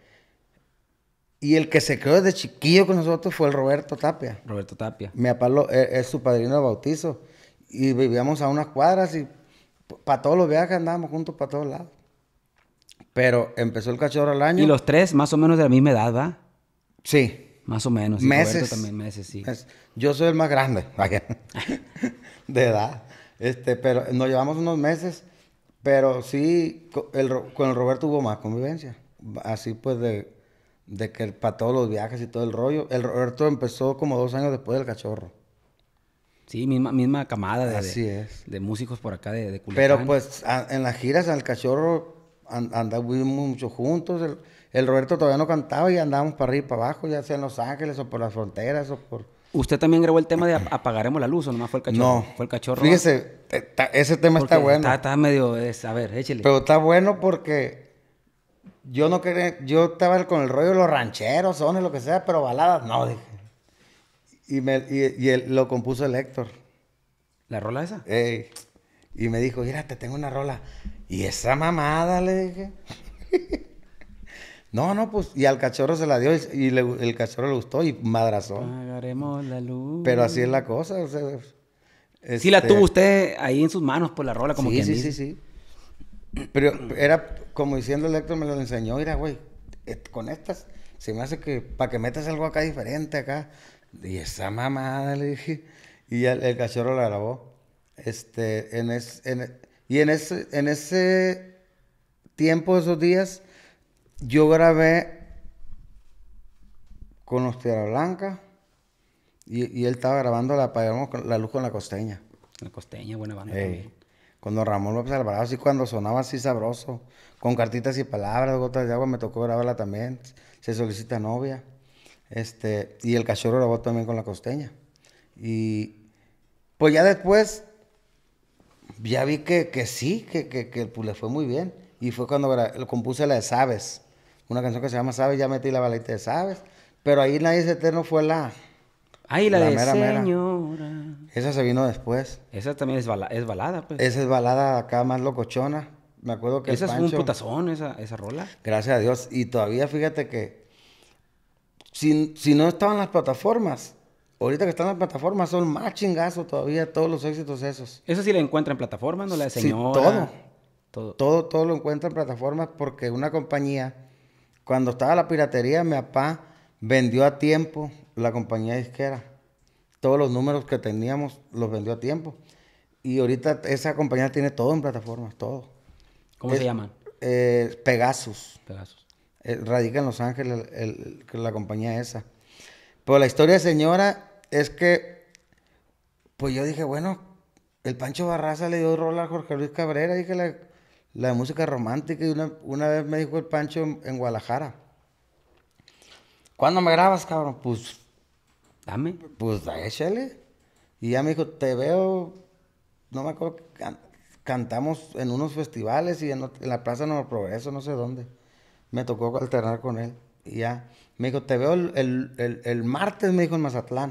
Y el que se quedó desde chiquillo con nosotros fue el Roberto Tapia. Roberto Tapia. Mi papá lo- es, es su padrino de bautizo. Y vivíamos a unas cuadras y para todos los viajes andábamos juntos para todos lados. Pero empezó el cachorro al año. Y los tres más o menos de la misma edad, ¿va? Sí. Más o menos. y Meses. Roberto también meses, sí. Es- yo soy el más grande, vaya, de edad. Este, pero nos llevamos unos meses, pero sí, co- el Ro- con el Roberto hubo más convivencia. Así pues de, de que para todos los viajes y todo el rollo. El Roberto empezó como dos años después del cachorro. Sí, misma, misma camada de, Así de, es. de músicos por acá de, de Culiacán. Pero pues a- en las giras al cachorro an- andábamos mucho juntos. El, el Roberto todavía no cantaba y andábamos para arriba y para abajo, ya sea en Los Ángeles o por las fronteras o por... ¿Usted también grabó el tema de ap- Apagaremos la luz o nomás fue el cachorro? No. Fue el cachorro. Fíjese, eh, ta- ese tema Porque está bueno. Está, está medio... es- a ver, échele. Pero está bueno porque yo no quería, yo estaba con el rollo de los rancheros, sones, lo que sea, pero baladas no, dije. Y, me, y, y él, lo compuso el Héctor. ¿La rola esa? Ey. Y me dijo, mira, te tengo una rola. Y esa mamada, le dije. no, no, pues, y al cachorro se la dio y, y le- el cachorro le gustó y madrazón. Apagaremos la luz. Pero así es la cosa, o sea, Sí la este, tuvo usted ahí en sus manos por la rola, como sí, quien sí, dice. sí, sí. Pero era como diciendo el Héctor, me lo enseñó, mira, güey, et- con estas se me hace que para que metas algo acá diferente acá. Y esa mamada, le dije. Y ya el, el cachorro la grabó. Este, en es, en, y en ese, en ese tiempo, esos días, yo grabé con los Tierra Blanca y, y él estaba grabando la, Apagamos con- la luz con la costeña. La costeña, buena banda Ey, también. Cuando Ramón López Alvarado, así cuando sonaba así sabroso, con cartitas y palabras, gotas de agua, me tocó grabarla también. Se solicita novia. Este, y el cachorro grabó también con la costeña. Y pues ya después, ya vi que, que sí, que, que, que pues, le fue muy bien. Y fue cuando gra- lo compuse la de Sabes. Una canción que se llama Sabes, ya metí la baladita de Sabes. Pero ahí Nadie es Eterno fue la... Ay, la, La de mera, mera. señora. Esa se vino después. Esa también es, bala- es balada, pues. Esa es balada acá más locochona. Me acuerdo que el Esa es un Pancho- putazón, esa, esa rola. Gracias a Dios. Y todavía fíjate que si, si no estaban las plataformas, ahorita que están las plataformas son más chingazos todavía todos los éxitos esos. Esa sí la encuentra en plataformas, ¿no? La de Sí, señora. todo. Todo. Todo, todo lo encuentra en plataformas porque una compañía, cuando estaba la piratería, mi papá vendió a tiempo la compañía disquera. Todos los números que teníamos los vendió a tiempo. Y ahorita esa compañía tiene todo en plataformas, todo. ¿Cómo Es- se llaman? Eh, Pegasus. Pegasus. Eh, radica en Los Ángeles el- el- la compañía esa. Pero la historia de señora es que, pues yo dije, bueno, el Pancho Barraza le dio rola a Jorge Luis Cabrera, dije la, la de música romántica, y una, una vez me dijo el Pancho en, en Guadalajara, ¿cuándo me grabas, cabrón? Pues, Dame. pues échale. Y ya me dijo, te veo, no me acuerdo, can- cantamos en unos festivales y en, ot- en la Plaza Nuevo Progreso, no sé dónde. Me tocó alternar con él. Y ya. Me dijo, te veo el, el, el, el martes, me dijo, en Mazatlán.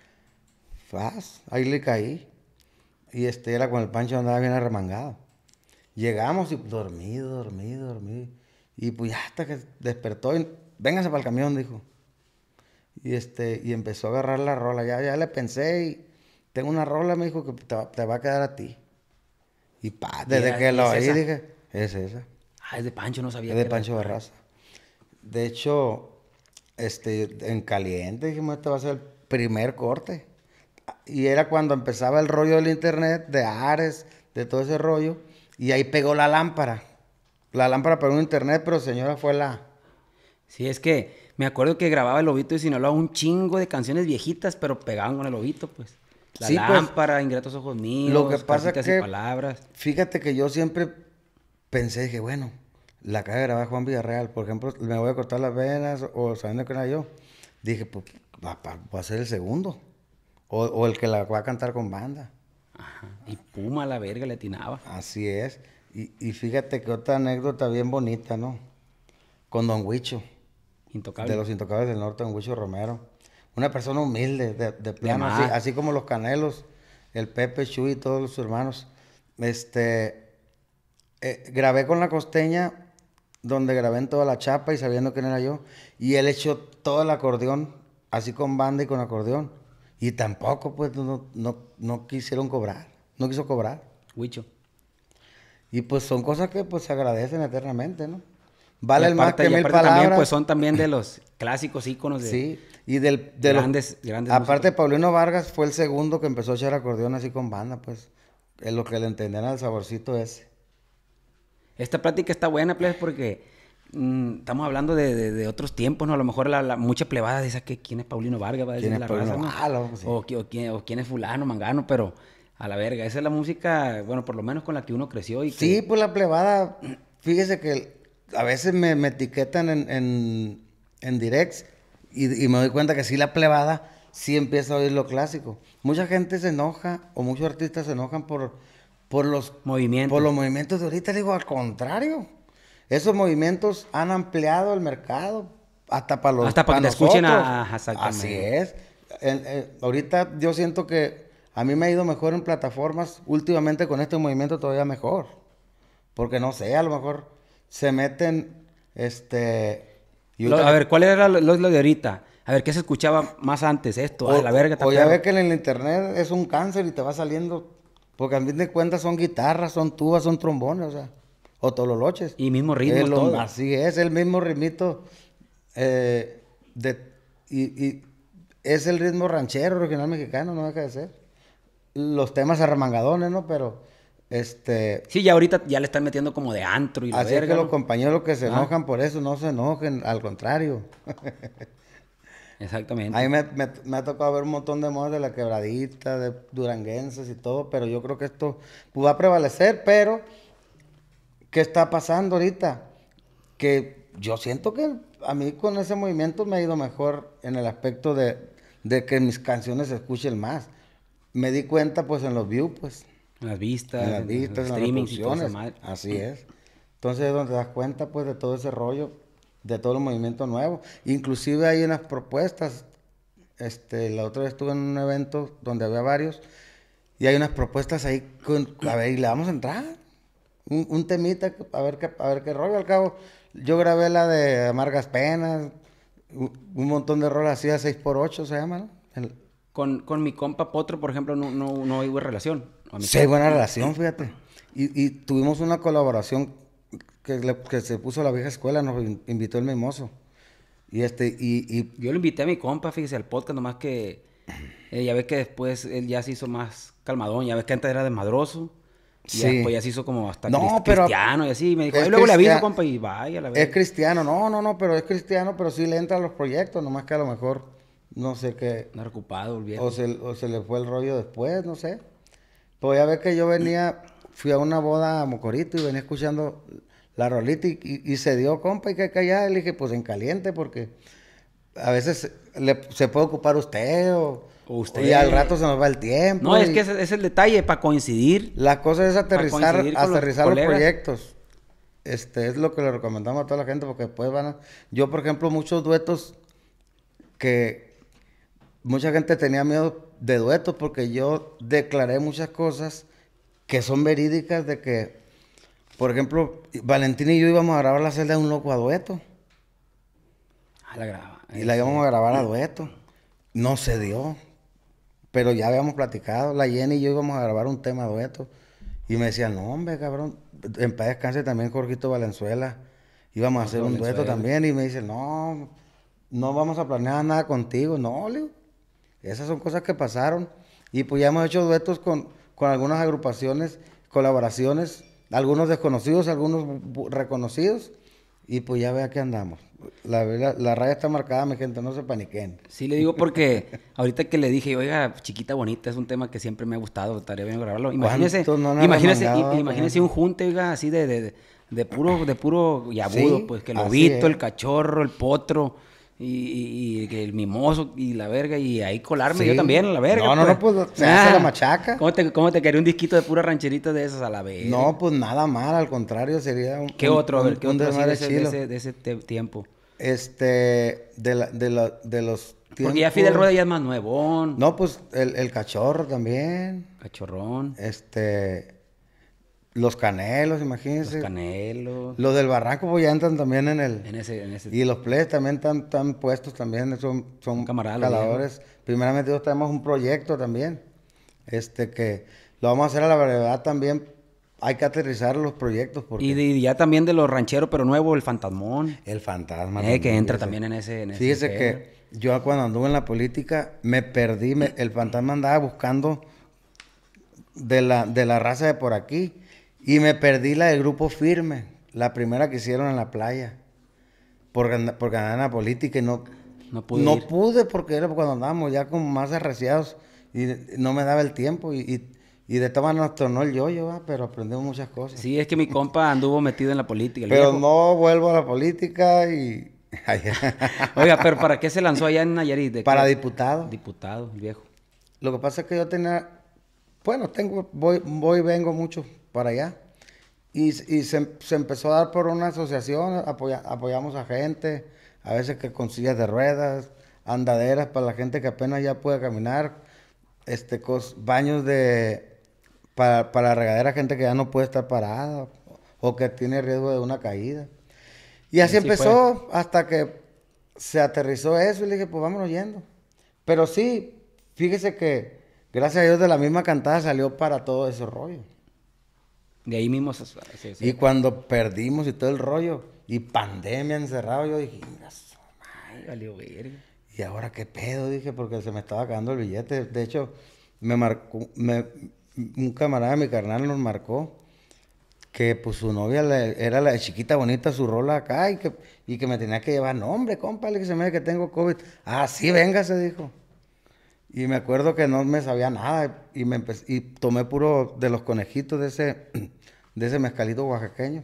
Faz, ahí le caí. Y este era con el Pancho, andaba bien arremangado. Llegamos y dormido, dormido, dormido. Y pues ya hasta que despertó y véngase para el camión, dijo. Y este, y empezó a agarrar la rola. Ya, ya le pensé y tengo una rola, me dijo, que te va, te va a quedar a ti. Y pa, desde ¿Y que es lo oí esa? dije, es esa. Ah, es de Pancho, no sabía Es que de era Pancho Barraza. De hecho, este, en caliente dijimos, este va a ser el primer corte. Y era cuando empezaba el rollo del internet, de Ares, de todo ese rollo. Y ahí pegó la lámpara. La lámpara pegó en internet, pero señora fue la... Sí, es que me acuerdo que grababa el Lobito de Sinaloa un chingo de canciones viejitas, pero pegaban con el Lobito, pues. La Sí, pues, lámpara, Ingratos Ojos Míos, lo que pasa Casitas que- y Palabras. Fíjate que yo siempre pensé, dije, bueno, la acaba de grabar Juan Villarreal. Por ejemplo, me voy a cortar las venas o sabiendo que era yo. Dije, pues va, va- va a ser el segundo. O, o el que la va a cantar con banda. Ajá. Y puma, la verga, le atinaba. Así es. Y, y fíjate que otra anécdota bien bonita, ¿no? Con Don Huicho, Intocable. de los Intocables del Norte, Don Huicho Romero. Una persona humilde, de, de plano, así, más. así como los Canelos, el Pepe, Chuy y todos sus hermanos. Este, eh, grabé con La Costeña, donde grabé en toda la chapa y sabiendo quién era yo. Y él echó todo el acordeón, así con banda y con acordeón. Y tampoco, pues, no, no, no quisieron cobrar, no quiso cobrar. Huicho. Y pues son cosas que pues se agradecen eternamente, ¿no? Y Vale más aparte- que y mil aparte palabras. también, pues son también de los clásicos íconos de... Sí, y del, de los- Grandes- grandes aparte músicos. Paulino Vargas fue el segundo que empezó a echar acordeón así con banda, pues. Es lo que le entendían al saborcito ese. Esta plática está buena, plebes, porque mm, estamos hablando de, de- de otros tiempos, ¿no? A lo mejor la, la- mucha plebada dice que quién es Paulino Vargas, va a decir ¿Quién es la Paulino raza, ¿no? Vargas? Pues sí. o, qui- o quién, o quién es fulano, mangano, pero a la verga. Esa es la música, bueno, por lo menos con la que uno creció y que... Sí, pues la plebada, fíjese que a veces me, me etiquetan en, en, en directs y, y me doy cuenta que sí la plebada sí empieza a oír lo clásico. Mucha gente se enoja o muchos artistas se enojan por, por los Movimientos. por los movimientos de ahorita. Digo, al contrario. Esos movimientos han ampliado el mercado hasta para los Hasta para que te nosotros. escuchen a- ajá, exactamente. Así es. En- en- ahorita yo siento que a mí me ha ido mejor en plataformas. Últimamente con este movimiento todavía mejor. Porque no sé, a lo mejor se meten, este... y Lo- ahorita- a ver, ¿cuál era lo, lo- lo de ahorita? A ver, ¿qué se escuchaba más antes? Esto, a la verga, está o ya perro. ve que en el internet es un cáncer y te va saliendo... Porque a fin de cuentas son guitarras, son tubas, son trombones, o sea... O tololoches. Y mismo ritmo, Es lo- todo. Así es, el mismo ritmito. eh, de, y, y es el ritmo ranchero, regional mexicano, no deja de ser. Los temas arremangadones, ¿no? Pero, este... Sí, ya ahorita ya le están metiendo como de antro y la Así es verga, que los ¿no? compañeros que se Ah. enojan por eso, no se enojen, al contrario. Exactamente. A mí me, me- me ha tocado ver un montón de modas de la quebradita, de duranguenses y todo, pero yo creo que esto pues, va a prevalecer, pero ¿qué está pasando ahorita? Que yo siento que a mí con ese movimiento me ha ido mejor en el aspecto de, de que mis canciones se escuchen más. Me di cuenta pues en los views, pues, En las vistas, en las vistas, en las streamings y toda esa reproducciones. madre. Así es. Entonces es donde te das cuenta pues de todo ese rollo, de todo el movimiento nuevo. Inclusive hay unas propuestas. Este, la otra vez estuve en un evento donde había varios y hay unas propuestas ahí con, a ver, y le vamos a entrar. Un, un temita, a ver qué, a ver qué rollo. Al cabo, yo grabé la de Amargas Penas, un, un montón de rolas así a seis por ocho se llama, ¿no? El- Con, con mi compa Potro, por ejemplo, no, no, no hay buena relación. A mi Sí, hay buena relación, fíjate. Y, y tuvimos una colaboración que, le- que se puso la vieja escuela, nos in- invitó el Mimoso. Y este, y, y Yo lo invité a mi compa, fíjese, al podcast, nomás que eh, ya ves que después él ya se hizo más calmadón, ya ves que antes era desmadroso. Y Sí. ya después ya se hizo como hasta No, crist- pero- cristiano y así. Me dijo, es "Ay, luego le aviso, cristia- compa, y vaya, la es verdad. cristiano, no, no, no, pero es cristiano, pero sí le entra a los proyectos, nomás que a lo mejor, no sé qué, No ocupado, el viejo. o se, o se le fue el rollo después, no sé. Pues ya ves que yo venía, fui a una boda a Mocorito y venía escuchando la rolita y, y- y se dio, compa, y que callar. Le dije, pues en caliente, porque a veces le- se puede ocupar usted o, O usted. y al rato se nos va el tiempo. No, es y que ese es el detalle, para coincidir. la cosa es aterrizar, coincidir con los aterrizar los, colegas. proyectos. este, es lo que le recomendamos a toda la gente, porque después van a... Yo, por ejemplo, muchos duetos que... Mucha gente tenía miedo de duetos porque yo declaré muchas cosas que son verídicas de que, por ejemplo, Valentín y yo íbamos a grabar la celda de un loco a dueto. Ah, la graba. Y la íbamos a grabar a dueto. No se dio. Pero ya habíamos platicado. La Jenny y yo íbamos a grabar un tema a dueto. Y me decían, no, hombre, cabrón. En paz descanse también Jorgito Valenzuela. Íbamos a hacer un dueto también. Y me dice, no, no vamos a planear nada contigo. No, Leo. Esas son cosas que pasaron. Y pues ya hemos hecho duetos con, con algunas agrupaciones, colaboraciones. Algunos desconocidos, algunos reconocidos. Y pues ya vea que andamos. La, la, la raya está marcada, mi gente, no se paniquen. Sí, le digo porque ahorita que le dije, oiga, Chiquita Bonita es un tema que siempre me ha gustado, estaría bien grabarlo. Imagínese, no imagínese, remangado, imagínese un junte, oiga, así de, de, de puro, de puro yabudo, Sí, pues que el así lobito, es. el cachorro, el potro, y, y, y que el mimoso, y la verga, y ahí colarme Sí. yo también a la verga. No, no, no, pues, se hace la machaca. ¿Cómo te, cómo te quería un disquito de pura rancherita de esas a la verga? No, pues nada mal, al contrario, sería un... ¿Qué un- otro? A ver, ¿qué un otro así de desmadre ese, de chilo. ese, de ese te- tiempo? Este, de, la, de, la, de los Porque ya tiempos- Fidel Rueda ya es más nuevón. No, pues el, el cachorro también. Cachorrón, Este, los canelos, imagínense. los canelos. Los del barranco pues ya entran también en el... En ese, en ese. Y los plebes también están, están puestos también, son, son camaradas, los caladores. Primeramente nosotros tenemos un proyecto también, este que lo vamos a hacer a la brevedad también. Hay que aterrizar los proyectos porque Y, de- y ya también de los rancheros, pero nuevo, el fantasmón. el fantasma... Eh, que también, entra fíjese. también en ese. En ese Fíjese pedo. que yo cuando anduve en la política me perdí, me- el fantasma andaba buscando de la, de la raza de por aquí y me perdí la del grupo Firme, la primera que hicieron en la playa, porque, and- porque andaba en la política y no, No pude no ir. pude porque era cuando andábamos ya como más arreciados y no me daba el tiempo y, y, y de todas maneras nos tornó el yoyo, ¿va? Pero aprendimos muchas cosas. Sí, es que mi compa anduvo metido en la política. el Pero viejo. no vuelvo a la política y... Oiga, pero ¿para qué se lanzó allá en Nayarit? ¿De Para qué? diputado. Diputado, el viejo. Lo que pasa es que yo tenía, bueno, tengo, voy, voy y vengo mucho para allá. Y, y se, se empezó a dar por una asociación, apoya- apoyamos a gente, a veces que con sillas de ruedas, andaderas para la gente que apenas ya puede caminar, este, cos- baños de, para, para la regadera, gente que ya no puede estar parada o que tiene riesgo de una caída. Y así Y así empezó hasta que se aterrizó eso y le dije, pues vámonos yendo. Pero sí, fíjese que gracias a Dios de la misma cantada salió para todo ese rollo. De ahí mismo se, se- se- Y cuando perdimos y todo el rollo, y pandemia encerrado, yo dije, "Inga su Ay, valió verga. ¿y ahora qué pedo?" Dije, porque se me estaba acabando el billete. De hecho, me marcó, me- un camarada de mi carnal nos marcó que pues su novia le- era la de Chiquita Bonita, su rola acá, y que, y que me tenía que llevar. No, hombre, compa, le dije, se me ve que tengo COVID. Ah, sí, venga, se dijo. Y me acuerdo que no me sabía nada, y, me empe- y tomé puro de los conejitos de ese, de ese mezcalito oaxaqueño.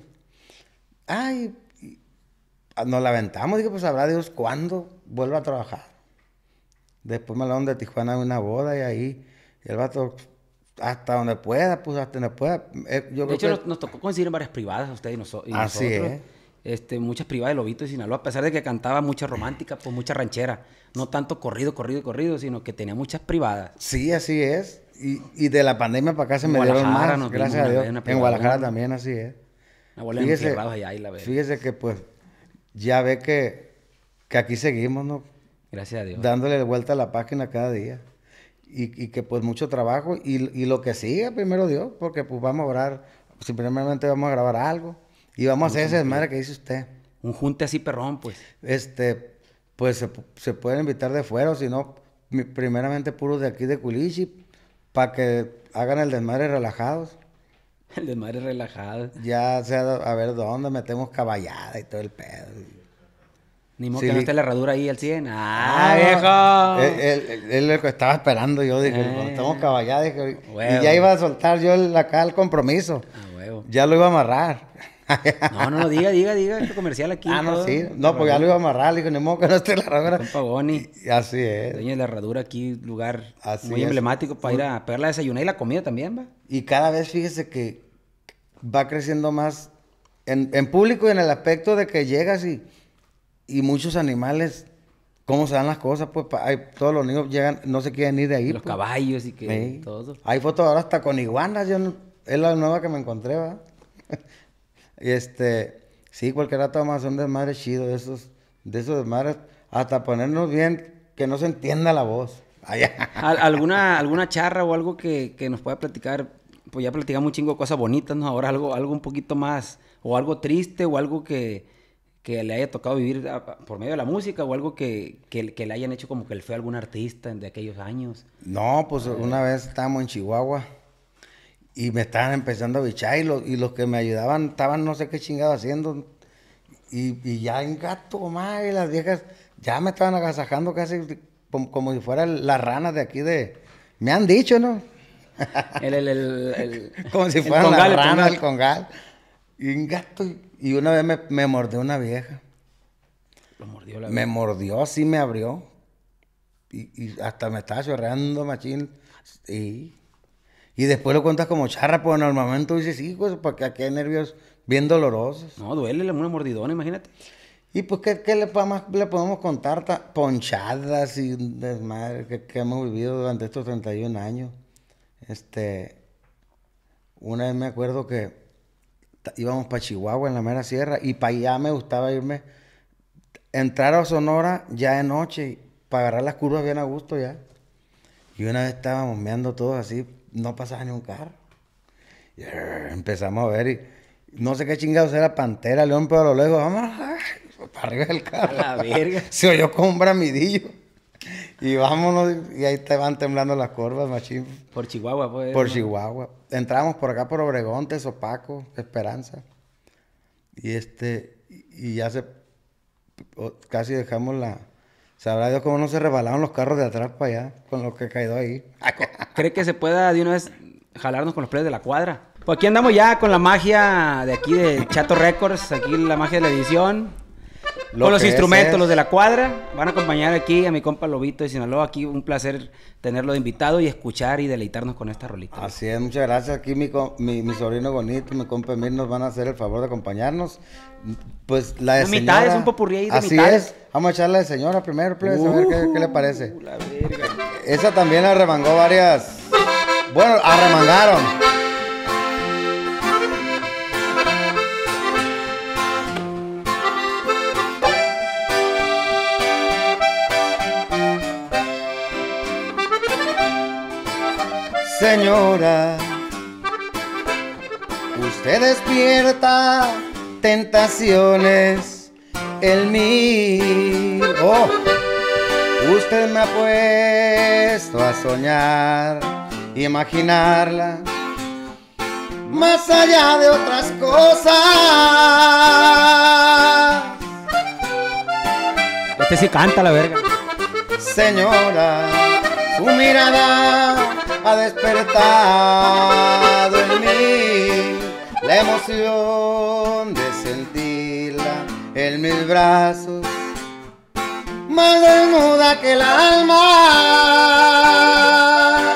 Ay, y nos la aventamos, dije, pues sabrá Dios cuándo vuelvo a trabajar. Después me hablaron de Tijuana de una boda y ahí el vato, hasta donde pueda, pues hasta donde pueda. Eh, yo De creo hecho, que- nos, nos tocó coincidir en varias privadas, usted y, noso- y Así nosotros. es. Este, muchas privadas de Lobito y Sinaloa, a pesar de que cantaba mucha romántica, pues mucha ranchera. No tanto corrido, corrido, corrido, sino que tenía muchas privadas. Sí, así es. Y, y de la pandemia para acá se En me dieron Guadalajara más, nos gracias vimos a una Dios. vez, una En privada. Guadalajara también así es. Una bola de Fíjese, enfierrados allá y la verga. fíjese que pues ya ve que, que aquí seguimos, ¿no? Gracias a Dios. Dándole vuelta a la página cada día. Y, y que pues mucho trabajo y, y lo que siga, primero Dios, porque pues vamos a orar, simplemente vamos a grabar algo y vamos a hacer ese desmadre que dice usted. Un junte así perrón, pues. Este, pues se, se pueden invitar de fuera, o si no, mi- primeramente puros de aquí de Culichi, para que hagan el desmadre relajados. El de madre relajado. Ya sea a ver dónde metemos caballada y todo el pedo. Ni modo Sí, que no li- esté la herradura ahí al cien. Ah, ¡Ah, viejo! Él, él- él- él lo que estaba esperando yo, dije, Eh. cuando estamos caballada, dije, Huevo. y ya iba a soltar yo el- acá el compromiso. Ah, huevo. Ya lo iba a amarrar. No, no, no, diga, diga, diga, este comercial aquí. ah, no, todo. sí. No, pues ya lo iba a amarrar, le dije, ni modo que no esté la herradura. Compa Boni. Y así es. Dueño de la herradura aquí, lugar Así muy es. emblemático para ir a pegar la desayunada y la comida también, va. Y cada vez fíjese que va creciendo más en, en público y en el aspecto de que llegas y, y muchos animales, cómo se dan las cosas, pues pa- hay, todos los niños llegan, no se quieren ir de ahí. Los pues. caballos y que Sí. todo. Hay fotos ahora hasta con iguanas, yo no- es la nueva que me encontré, ¿verdad? Y este, sí, cualquier rato más son desmadres chidos, de esos, de esos desmadres, hasta ponernos bien, que no se entienda la voz. Allá. Al- ¿Alguna, alguna charra o algo que, que nos pueda platicar? Pues ya platicamos un chingo de cosas bonitas, ¿no? Ahora algo, algo un poquito más, o algo triste, o algo que, que le haya tocado vivir a- a- por medio de la música, o algo que, que, que le hayan hecho como que el feo a algún artista de aquellos años. No, pues una vez estábamos en Chihuahua y me estaban empezando a bichar y, los y los que me ayudaban estaban no sé qué chingado haciendo. Y, y ya en gato, madre, las viejas ya me estaban agasajando casi como, como si fueran las ranas de aquí de... Me han dicho, ¿no? El, el, el, el- Como si el fueran congal, el las ranas congal. del congal. Y un gato, y una vez me, me mordió una vieja. Lo mordió la Me mordió, así me abrió. Y, y hasta me estaba chorreando, machín. Y, y después lo cuentas como charra, pues en el momento dices, sí, pues, porque aquí hay nervios bien dolorosos. No, duele una mordidona, imagínate. Y pues, ¿qué, qué le, pa- más le podemos contar? Ta- Ponchadas y un desmadre que, que hemos vivido durante estos treinta y un años. Este, una vez me acuerdo que ta- íbamos para Chihuahua en la mera sierra y para allá me gustaba irme, entrar a Sonora ya de noche, para agarrar las curvas bien a gusto ya. Y una vez estábamos meando todos así, no pasaba ni un carro. Y, eh, empezamos a ver y no sé qué chingados era pantera, león, pero a lo lejos, vamos para arriba del carro. A la verga. Se oyó como un bramidillo. Y vámonos, y ahí te van temblando las curvas, machín. Por Chihuahua, pues. Por ¿no? Chihuahua. Entramos por acá por Obregón, Tezopaco, Esperanza. Y este, y y ya se, o- casi dejamos la, sabrá Dios cómo no se rebalaron los carros de atrás para allá, con lo que cayó ahí. ¿Cree que se pueda de una vez jalarnos con los players de la cuadra? Pues aquí andamos ya con la magia de aquí de Chato Records, aquí la magia de la edición. Lo Con los que instrumentos, es, los de la cuadra, van a acompañar aquí a mi compa Lobito de Sinaloa. Aquí un placer tenerlo de invitado y escuchar y deleitarnos con esta rolita. Así es, muchas gracias. Aquí mi, co- mi, mi sobrino bonito, mi compa Emil nos van a hacer el favor de acompañarnos. Pues la de Una mitad, señora. es un popurrí ahí de Así mitades. es. Vamos a echarla de señora primero, plebes, a ver qué, qué le parece. Uh, la verga. Esa también arremangó varias. Bueno, arremangaron. Señora, usted despierta tentaciones en mí. Oh, usted me ha puesto a soñar, imaginarla, más allá de otras cosas. Este sí canta la verga. Señora, su mirada ha despertado en mí la emoción de sentirla en mis brazos, más desnuda que el alma,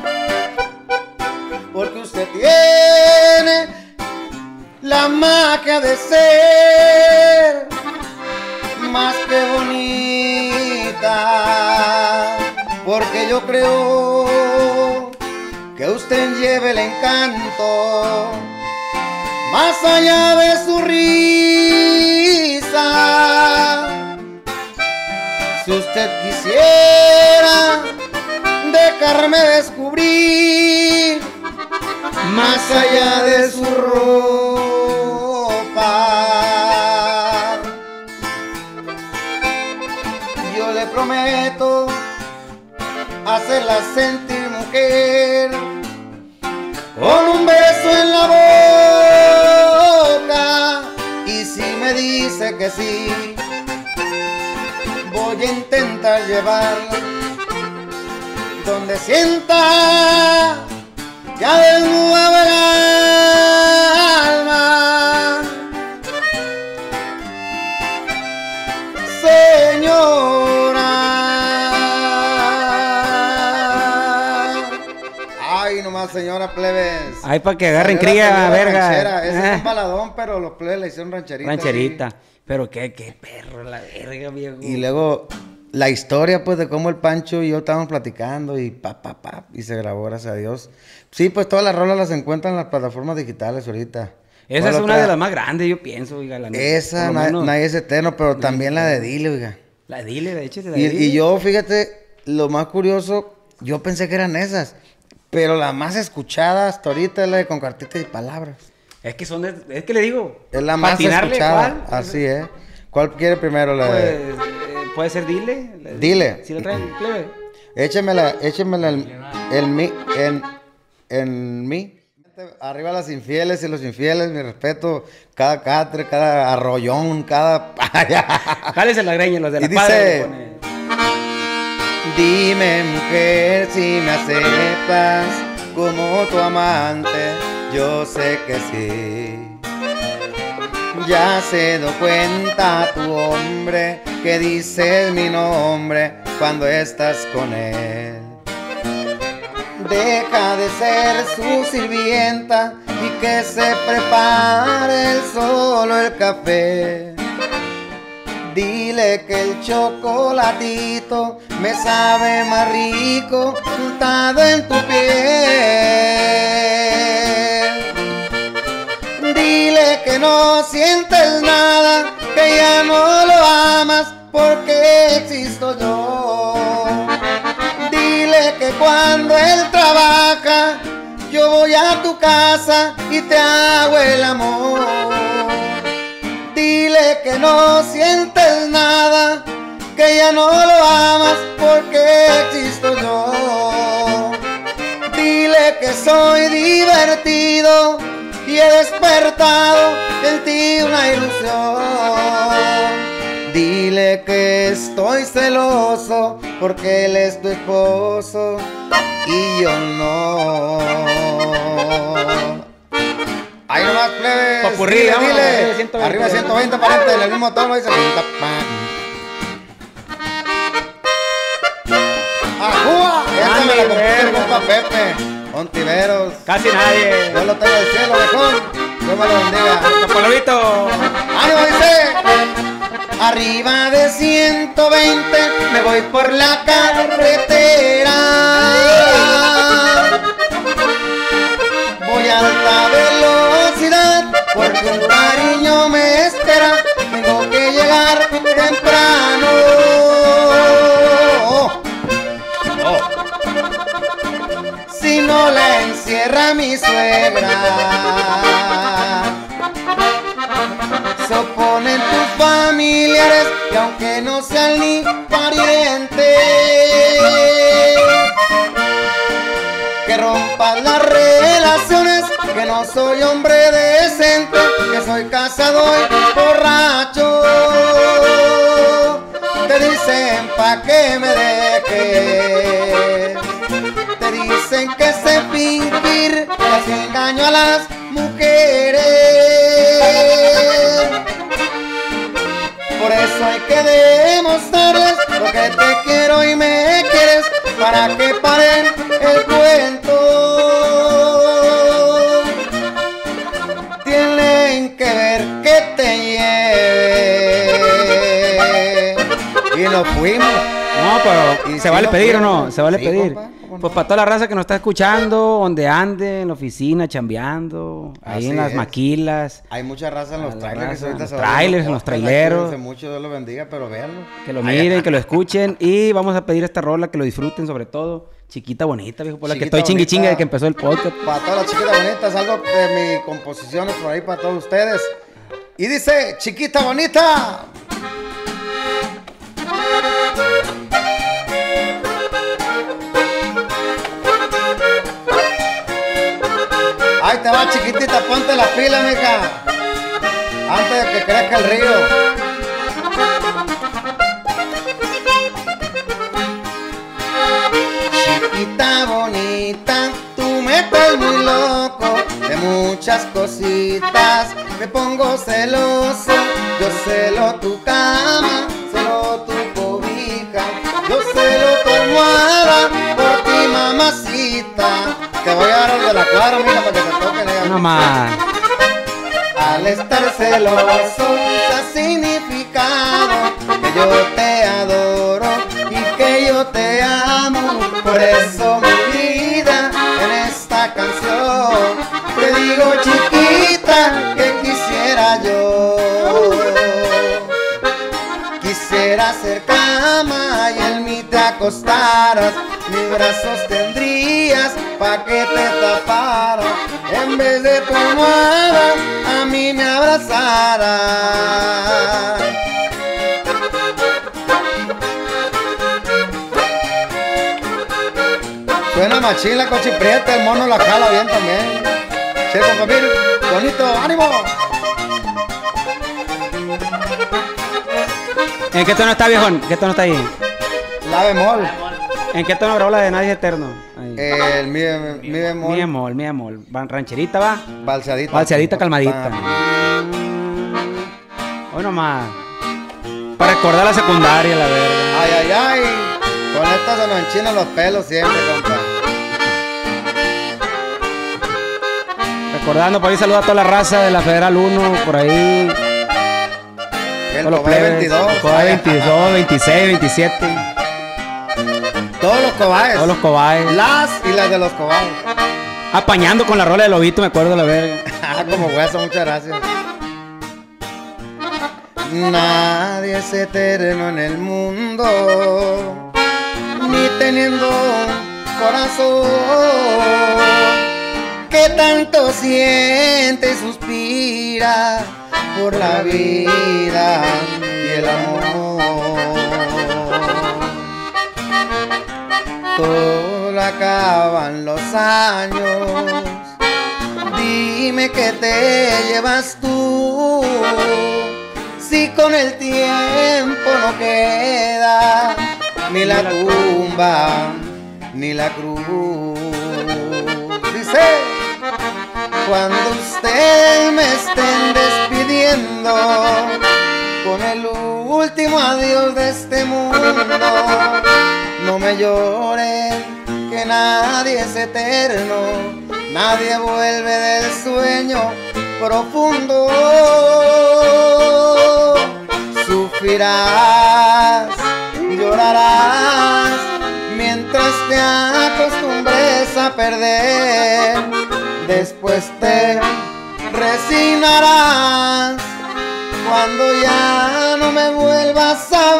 porque usted tiene la magia de ser más que bonita, porque yo creo que usted lleve el encanto más allá de su risa. Si usted quisiera dejarme descubrir más allá de su ropa, yo le prometo hacerla sentir mujer con un beso en la boca. Y si me dice que sí, voy a intentar llevarla donde sienta ya desnuda el alma. Señora, ay Ay, nomás, señora plebes. Ay, para que agarren Salió la cría, señora verga. ranchera. Ese Ah. es un baladón, pero los plebes le hicieron rancherita. Rancherita. ahí. Pero qué, qué perro, la verga, viejo. Y luego, la historia, pues, de cómo el Pancho y yo estábamos platicando y pa, pa, pa, y se grabó, gracias a Dios. Sí, pues, todas las rolas las encuentran en las plataformas digitales ahorita. Esa es ¿Cuál una otra? de las más grandes, yo pienso, oiga, la neta. Esa, Por lo na- menos. nadie es eterno, pero también la de Dile, oiga. La dile, de hecho, la Y, dile. y yo, fíjate, lo más curioso, yo pensé que eran esas, pero la más escuchada hasta ahorita es la de Con Cartita y Palabras. Es que son de, es que le digo. Es la más patinarle, escuchada, ¿cuál? así es. ¿Cuál quiere primero? La Pues, de... eh, puede ser dile. La- Dile. Si lo traen, plebe. Échemela, échemela en, en mí, en, en mí. Arriba las infieles y los infieles, mi respeto, cada catre, cada arrollón, cada... Jálese la greña, los de la Y cuadra. dice- le pone. Dime, mujer, si me aceptas como tu amante, yo sé que sí. Ya se dio cuenta tu hombre que dices mi nombre cuando estás con él. Deja de ser su sirvienta y que se prepare él solo el café. Dile que el chocolatito me sabe más rico untado en tu piel. Dile que no sientes nada, que ya no lo amas porque existo yo. Dile que cuando él trabaja, yo voy a tu casa y te hago el amor. Dile que no sientes nada, que ya no lo amas porque existo yo. Dile que soy divertido y he despertado en ti una ilusión. Dile que estoy celoso porque él es tu esposo y yo no. Ahí nomás, plebes. Popurrí, Dile, vámonos, dile. arriba ciento veinte. Arriba ciento veinte, pariente, en el mismo tono dice. ¡Ajúa! Esta me la compré el compa Pepe. Ontiveros. Casi nadie. Yo lo tengo del cielo, mejor. Dios me lo bendiga. Polorito. ¡Ánimo, dice! Arriba de ciento veinte me voy por la carretera. Voy a alta velocidad porque un cariño me espera. Tengo que llegar temprano. Oh. Oh. Si no la encierra mi suegra, se oponen tus familiares y aunque no sean ni parientes, que rompan las relaciones, que no soy hombre decente, que soy casado y borracho. Te dicen pa' que me dejes, te dicen que sé fingir, que así engaño a las mujeres. Por eso hay que demostrarles lo que te quiero y me quieres, para que paren el cuento. Tienen que ver que te lleve. Y nos fuimos. No, pero Y ¿se sí vale lo pedir o fuimos. no? ¿Se vale Sí, pedir? compa, ¿cómo Pues no? para toda la raza que nos está escuchando, donde ande, en la oficina, chambeando, ahí Así en las es. maquilas, Hay mucha raza en los A la trailers. raza, ahorita en se los va viendo trailers, en los podcast, traileros. cuídense mucho, Dios los bendiga, pero véanlo. que lo miren, que lo escuchen y vamos a pedir esta rola, que lo disfruten sobre todo. Chiquita bonita, viejo, por la que Chiquita estoy chingui bonita. chingue de que empezó el podcast. Para todas las chiquitas bonitas, algo de mis composiciones por ahí para todos ustedes. Y dice, chiquita bonita. Ahí te va, chiquitita, ponte la pila, mija. Antes de que crezca el río. Chiquita bonita, tú me estás muy loco de muchas cositas. Me pongo celoso, yo celo tu cama, celo tu cobija, yo celo tu almohada por ti, mamacita. Te te voy a dar el de la cuadra, mija, para que te toquen. Eh. No más. Al estar celoso ha significado que yo te adoro y que yo te amo. Por eso mi vida en esta canción te digo, chiquita, que quisiera yo. Quisiera ser cama y en mí te acostaras, mis brazos tendrías pa' que te taparas, en vez de tu almohada a mí me abrazaras. Suena machín la cochiprieta, el mono la jala bien también. Che, compadre, bonito, ánimo. ¿En qué tono está, viejón? ¿Qué tono está ahí? La bemol. ¿En qué tono grabó la de Nadie es Eterno? Ahí. El mi, mi, mi bemol. Mi bemol, mi bemol. Van- Rancherita va. Balseadita. Balseadita calmadita. Pa- Hoy nomás. Para recordar la secundaria, la verga. Ay, ay, ay. Con esta se nos enchinan los pelos siempre, compa. Recordando, por ahí saluda a toda la raza de la Federal uno, por ahí. El Todos los Cobay plebes, veintidós. Cobay veintidós, veintiséis, veintisiete. Todos los cobayes. Todos los cobayes. Las y las de los cobayes. Apañando con la rola de Lobito, me acuerdo, la verga. Ah, como hueso, muchas gracias. Nadie es eterno en el mundo, ni teniendo un corazón que tanto siente y suspira por la vida y el amor. Todo acaban los años, dime que te llevas tú, si con el tiempo no queda ni la tumba ni la cruz. Dice, cuando ustedes me estén despidiendo con el último adiós de este mundo, no me lloren, que nadie es eterno, nadie vuelve del sueño profundo. Sufrirás, llorarás, mientras te acostumbres a perder. Después te resignarás cuando ya no me vuelvas a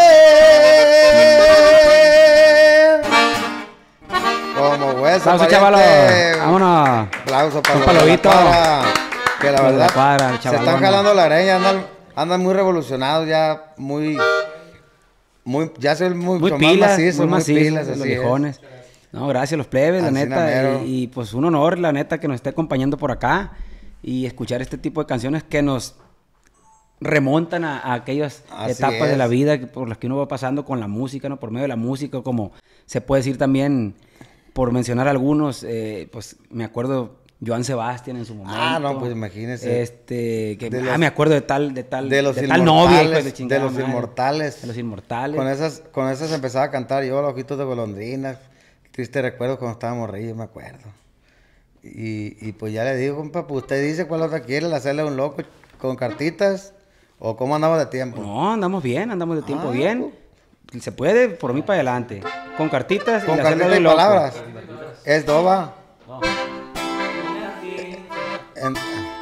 ver. Como hueso, Aplauso, chavalo. Vámonos. Aplauso para Un los de la palobito. cuadra, que la Los de la verdad cuadra, el se chavalón. están jalando la greña, andan, andan muy revolucionados ya, muy, muy, ya soy muy, Muy más pilas, macizos, muy muy macizos, pilas, los así es. viejones. No, gracias, los plebes, la Así neta. mero. Y, y, pues un honor, la neta, que nos esté acompañando por acá y escuchar este tipo de canciones que nos remontan a, a aquellas Así etapas es. de la vida que- por las que uno va pasando con la música, ¿no? Por medio de la música, como se puede decir también, por mencionar algunos, eh, pues me acuerdo Joan Sebastián en su momento. Ah, no, pues imagínese. Este, que, De ah, los- me acuerdo de tal, de tal, de los tal novia, hijo inmortales, de, de chingada los madre. inmortales. De los inmortales. Con esas, con esas empezaba a cantar yo, los ojitos de golondrinas. Triste recuerdo cuando estábamos morrillos, me acuerdo. Y, y pues ya le digo, compa, pues usted dice cuál otra quiere, la hacerle a un loco con cartitas o cómo andamos de tiempo. No, andamos bien, andamos de tiempo Ah, bien. Se puede por mí para adelante. Con cartitas Con y la celda cartitas de y loco. palabras. Es doba. En-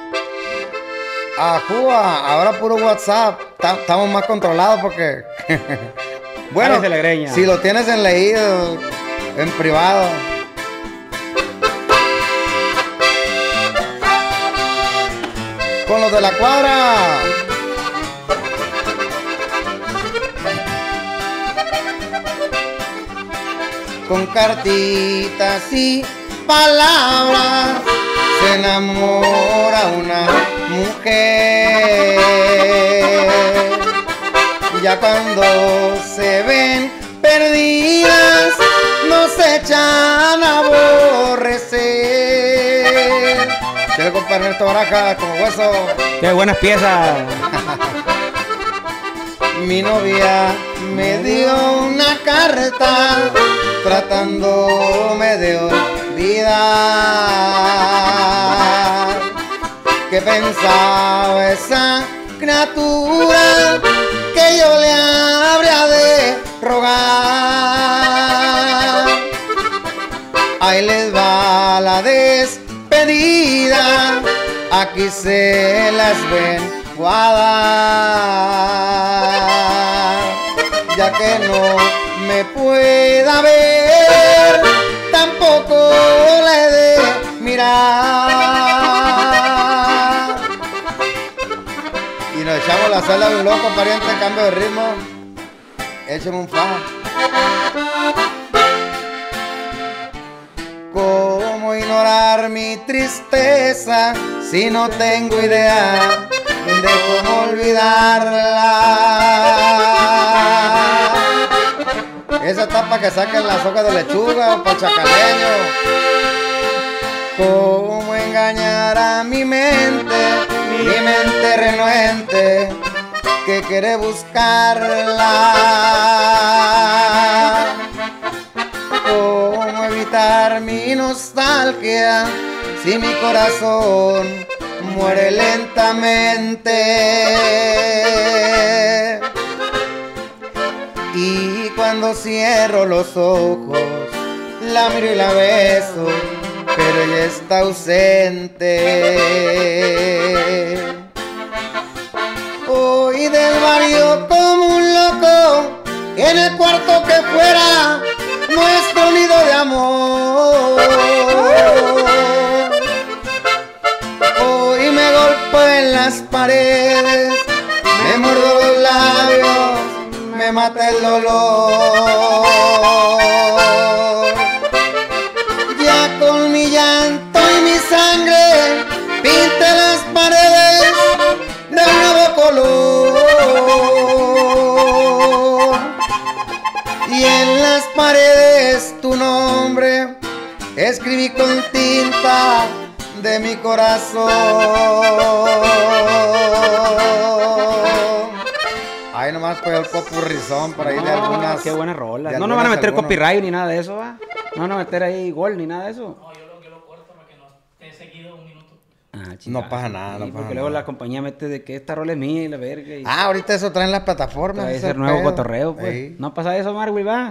Ajúa, ahora puro WhatsApp. Ta- Estamos más controlados porque. Bueno, Jálese la greña. si lo tienes en leído, en privado. Con los de la cuadra. Con cartitas y palabras se enamora una mujer. Ya cuando se ven perdidas nos echan a aborrecer. Quiero compartir esta baraja como hueso. Qué buenas piezas. Mi novia me dio una carta tratándome de olvidar. vida. ¿Qué pensaba esa criatura que yo le habría de rogar? Ahí les va la despedida, aquí se las ven guardar. Ya que no me pueda ver, tampoco la he de mirar. Y nos echamos la sala de un loco, pariente, cambio de ritmo. Écheme un fa. ¿Cómo ignorar mi tristeza si no tengo idea de cómo olvidarla? Esa tapa que saquen las hojas de lechuga para chacaleño. ¿Cómo engañar a mi mente, mi mente renuente que quiere buscarla? ¿Cómo evitar mi nostalgia si mi corazón muere lentamente? Y cuando cierro los ojos, la miro y la beso, pero ella está ausente. Hoy del barrio como un loco, en el cuarto que fuera nuestro nido de amor. Hoy me golpeo en las paredes, me muerdo los labios, me mata el dolor. Ya con mi llanto y mi sangre pinté las paredes de un nuevo color. Y en las paredes tu nombre escribí con tinta de mi corazón. Ahí nomás fue el popurrizón por ahí de algunas. Qué buena rola. de No nos van a meter algunos. copyright ni nada de eso, ¿va? No van a meter ahí gol ni nada de eso. No, yo lo, yo lo corto para que no esté seguido un minuto. Ah, No pasa nada, no sí, pasa porque luego nada. la compañía mete de que esta rola es mía y la verga. Y Ah, ahorita eso traen las plataformas. trae ese ese nuevo pedo. cotorreo, pues. Ey. No pasa eso, Marvel, va.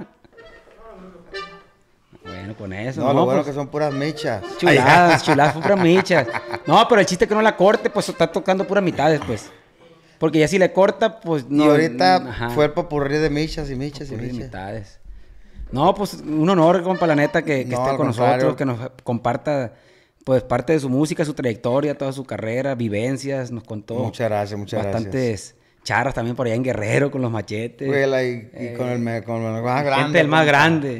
Bueno, con eso. No, lo bueno pues, que son puras michas. chuladas, chuladas, puras michas. No, pero el chiste es que no la corte, pues está tocando puras mitades, pues. Porque ya si le corta, pues no. Y ahorita ajá, fue el popurrí de michas y michas y puras michas. mitades. No, pues un honor, compa, la neta, que, que No, esté al con contrario. nosotros, que nos comparta, pues, parte de su música, su trayectoria, toda su carrera, vivencias, nos contó. Muchas gracias, muchas bastantes gracias. charras también por allá en Guerrero con los machetes. Güey, y, y con, el, me- con el más grande. Gente del más compa. grande.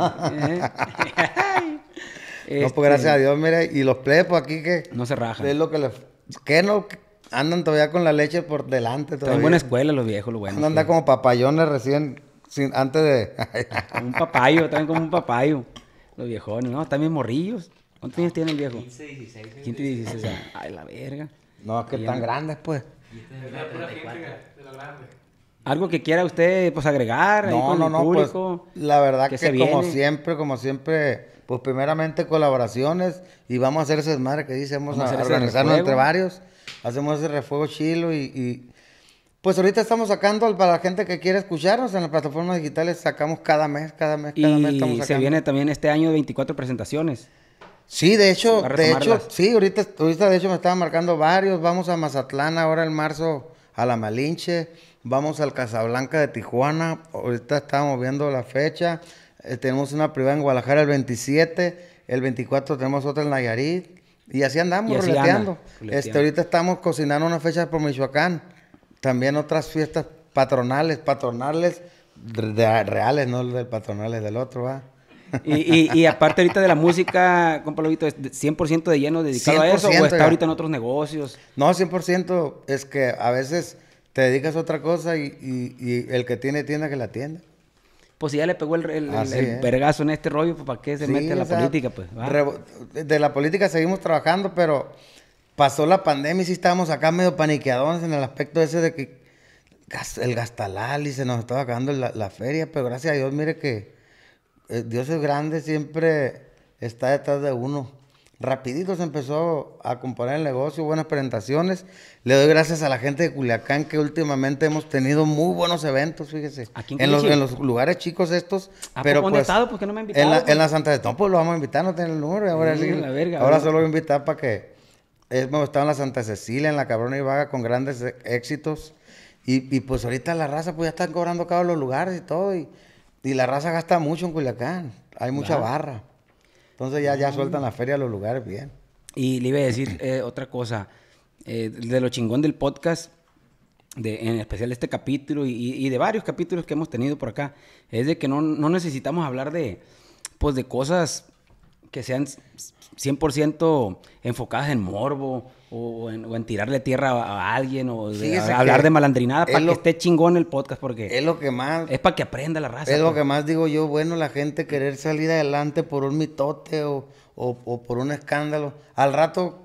¿eh? No, pues gracias a Dios, mira, y los plebes pues, aquí que No se rajan. es lo que les... Que no andan todavía con la leche por delante Traen todavía. buena escuela los viejos, los buenos. Andan andar que- como papayones recién, sin, antes de... Como un papayo, también como un papayo. Los viejones, ¿no? También morrillos. ¿Cuántos años tiene el viejo? quince, dieciséis. quince y dieciséis. Ay, la verga. No, es que están grandes, pues. Es la pura gente de lo grande. Algo que quiera usted, pues, agregar ahí No, con no, el no, pues público. la verdad que que, se como viene. siempre, como siempre, pues primeramente colaboraciones y vamos a hacer ese desmadre que dice, vamos, Vamos a a, hacer ese organizarnos refuego. entre varios, hacemos ese refuego chilo y, y, pues ahorita estamos sacando para la gente que quiere escucharnos en las plataformas digitales, sacamos cada mes, cada mes, cada mes estamos Y sacando. se viene también este año veinticuatro presentaciones. Sí, de hecho, Va a de hecho, retomarlas. sí, ahorita, ahorita de hecho me estaban marcando varios, vamos a Mazatlán ahora en marzo a la Malinche, vamos al Casablanca de Tijuana, ahorita estamos viendo la fecha, eh, tenemos una privada en Guadalajara el veintisiete, el veinticuatro tenemos otra en Nayarit, y así andamos, Y así ruleteando. anda, ruleteando. Este, ahorita estamos cocinando una fecha por Michoacán, también otras fiestas patronales, patronales de- de- reales, no del patronales del otro, va. Y, y, y aparte ahorita de la música, compa Lobito, ¿es de cien por ciento de lleno dedicado a eso? ¿O cien por ciento está ya. ahorita en otros negocios? No, cien por ciento es que a veces te dedicas a otra cosa y, y- y el que tiene tienda que la atienda. Pues si ya le pegó el, el, el- Así el es. vergazo en este rollo, pues ¿para qué se Sí, mete a la o sea, política? Pues, va? revo- de la política seguimos trabajando, pero pasó la pandemia y sí estábamos acá medio paniqueadones en el aspecto ese de que gas- el gastalal y se nos estaba acabando la, la feria, pero gracias a Dios, mire que eh, Dios es grande, siempre está detrás de uno. Rapidito se empezó a componer el negocio, buenas presentaciones. Le doy gracias a la gente de Culiacán que últimamente hemos tenido muy buenos eventos, fíjese. ¿Aquí en en, los, Culichi? en los lugares chicos estos. ¿A pero poco pues, dónde he estado? ¿Por qué no me ha invitado? En la, pues? en la Santa de no, pues lo vamos a invitar, no tiene el número. Y ahora Sí, sí, la verga, ahora ¿verdad? solo voy a invitar para que... Hemos estado en la Santa Cecilia, en la Cabrona y Vaga con grandes e- éxitos. Y, y pues ahorita la raza pues ya están cobrando cada los lugares y todo. Y, y la raza gasta mucho en Culiacán. Hay mucha ¿Va? barra. Entonces ya, ya sueltan la feria a los lugares bien. Y le iba a decir eh, otra cosa. Eh, de lo chingón del podcast, de, en especial este capítulo y, y de varios capítulos que hemos tenido por acá, es de que no, no necesitamos hablar de, pues, de cosas que sean cien por ciento enfocadas en morbo o en, o en tirarle tierra a, a alguien o de, Fíjese a hablar que de malandrinada es para lo- que esté chingón el podcast porque Es lo que más... es para que aprenda la raza. Es lo pues. que más digo yo, bueno, la gente querer salir adelante por un mitote o, o, o por un escándalo. Al rato,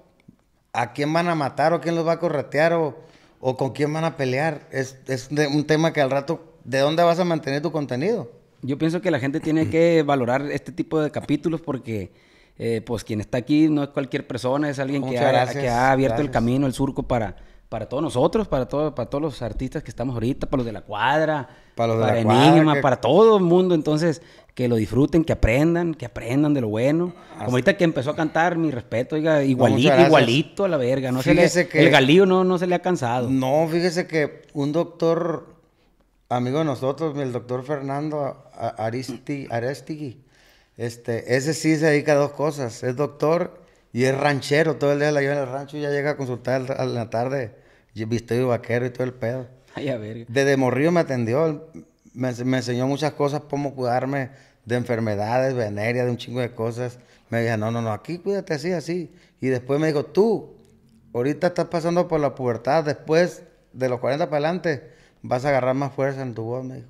¿a quién van a matar o quién los va a corretear o, o con quién van a pelear? Es, es de- un tema que al rato, ¿de dónde vas a mantener tu contenido? Yo pienso que la gente tiene que valorar este tipo de capítulos porque, eh, pues, quien está aquí no es cualquier persona, es alguien que Muchas ha, gracias, que ha abierto el gracias. camino, el surco para, para todos nosotros, para, todo, para todos los artistas que estamos ahorita, para los de la cuadra, Para los de la Enigma, cuadra, que- para todo el mundo. Entonces, que lo disfruten, que aprendan, que aprendan de lo bueno. Como ahorita que empezó a cantar, mi respeto, oiga, igualito, gracias. igualito a la verga. No se le, Fíjese que- el galío no, no se le ha cansado. No, fíjese que un doctor, amigo de nosotros, el doctor Fernando A- Aristi, Arestigui, este, ese sí se dedica a dos cosas, es doctor y es ranchero, todo el día la lleva en el rancho y ya llega a consultar al- a la tarde, y vestido de vaquero y todo el pedo. Ay, a verga. Desde morrillo me atendió, me, me enseñó muchas cosas, cómo cuidarme de enfermedades, venéreas, de un chingo de cosas. Me dijo, no, no, no, aquí cuídate así, así. Y después me dijo, tú, ahorita estás pasando por la pubertad, después de los cuarenta para adelante, vas a agarrar más fuerza en tu voz, me dijo.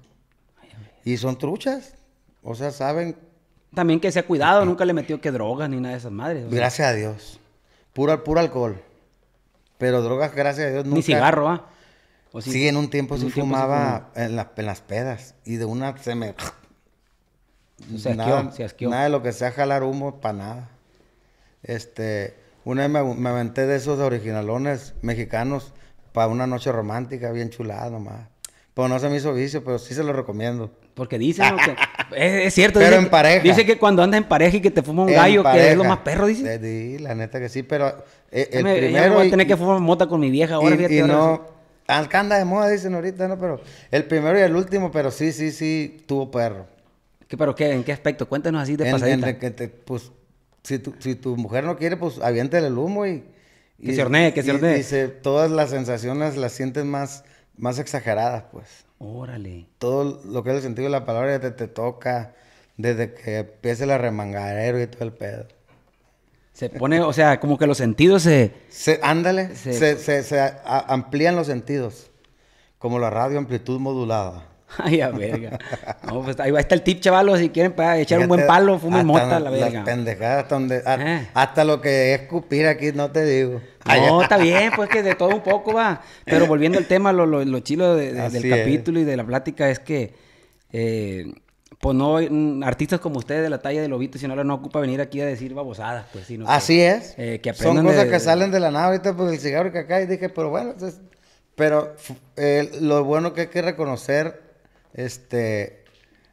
Y son truchas, o sea, saben, También que se ha cuidado, nunca le metió que drogas ni nada de esas madres. o sea, gracias a Dios, puro, puro alcohol. Pero drogas, gracias a Dios, nunca. Ni cigarro, ¿ah? ¿O Sí, en un tiempo En sí un tiempo sí fumaba en, la- en las pedas. Y de una se me... Se asqueó, nada, se asqueó. nada de lo que sea jalar humo, para nada. Este, una vez me, me aventé de esos originalones mexicanos para una noche romántica, bien chulada nomás. Pues no se me hizo vicio, pero sí se lo recomiendo. Porque dicen, ¿no? que es, es cierto. Pero dice en que- pareja. Dice que cuando andas en pareja y que te fuma un En gallo, que es pareja. lo más perro, dice. Eh, Sí, la neta que sí, pero eh, el Ya me- ya me primero... voy a y- tener que fumar mota con mi vieja ahora, y, fíjate. y ahora no... Acá anda de moda, dicen ahorita, ¿no? Pero el primero y el último, pero sí, sí, sí, tuvo perro. sí. ¿Qué, ¿Pero qué? ¿En qué aspecto? Cuéntanos así de En- pasadita. en que te- pues, si tu, si tu mujer no quiere, pues aviéntale el humo y... Que y- se hornee, que se y- hornee. y se- todas las sensaciones las sientes más, más exageradas, pues. Órale. Todo lo que es el sentido de la palabra ya te, te toca desde que empiece el arremangadero y todo el pedo. Se pone, o sea, como que los sentidos se... Se, ándale, Se- se, se, se a- amplían los sentidos, como la radio amplitud modulada. Ay, a verga. No, pues ahí va está el tip, chavalos. Si quieren para echar un buen Fíjate, palo, fumen hasta mota, la las verga. pendejadas, hasta, donde, a- Eh. hasta lo que es escupir aquí, no te digo. No, está bien, pues que de todo un poco va. Pero volviendo al tema, lo, lo, lo chilo de- de- Así del es. capítulo y de la plática es que, eh, pues no, mm, artistas como ustedes de la talla de Lobito Sinaloa no ocupa venir aquí a decir babosadas, pues, sino que- Así es. eh, que Son aprendan cosas de- que salen de la nada ahorita, pues el cigarro que acá y dije, pero bueno, entonces, pero fu- eh, lo bueno que hay que reconocer, este,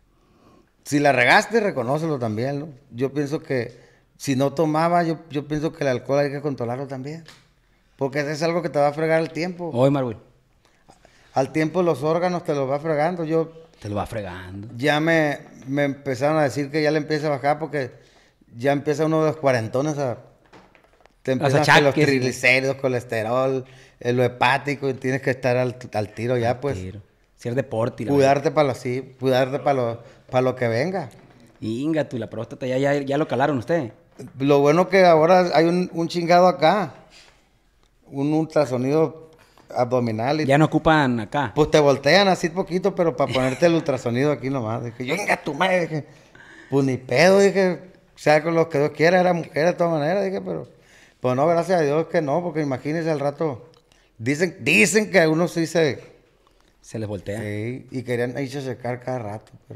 si la regaste, reconócelo también, ¿no? Yo pienso que si no tomaba, yo, yo pienso que el alcohol hay que controlarlo también. Porque es algo que te va a fregar el tiempo. Hoy, Marvel, Al tiempo los órganos te los va fregando. Yo te lo va fregando. ya me, me empezaron a decir que ya le empieza a bajar porque ya empieza uno de los cuarentones a... Te empiezan que los achaques. triglicéridos, colesterol, eh, lo hepático, y tienes que estar al, al tiro ya, pues. Tiro. Ser deporte. y la Cuidarte para lo así, cuidarte para lo, para lo que venga. verga. Inga, tú, la próstata, ya, ya, ya lo calaron usted. Lo bueno que ahora hay un, un chingado acá, un ultrasonido abdominal y Ya no ocupan acá. pues te voltean así poquito, pero para ponerte el ultrasonido aquí nomás. Dije, yo, venga tu madre, dije, pues ni pedo, dije, sea con lo que Dios quiera, era mujer de todas maneras, dije, pero, pues no, gracias a Dios que no, porque imagínese al rato, dicen, dicen que algunos sí se, Se les voltea. sí, y querían irse a secar cada rato, pero,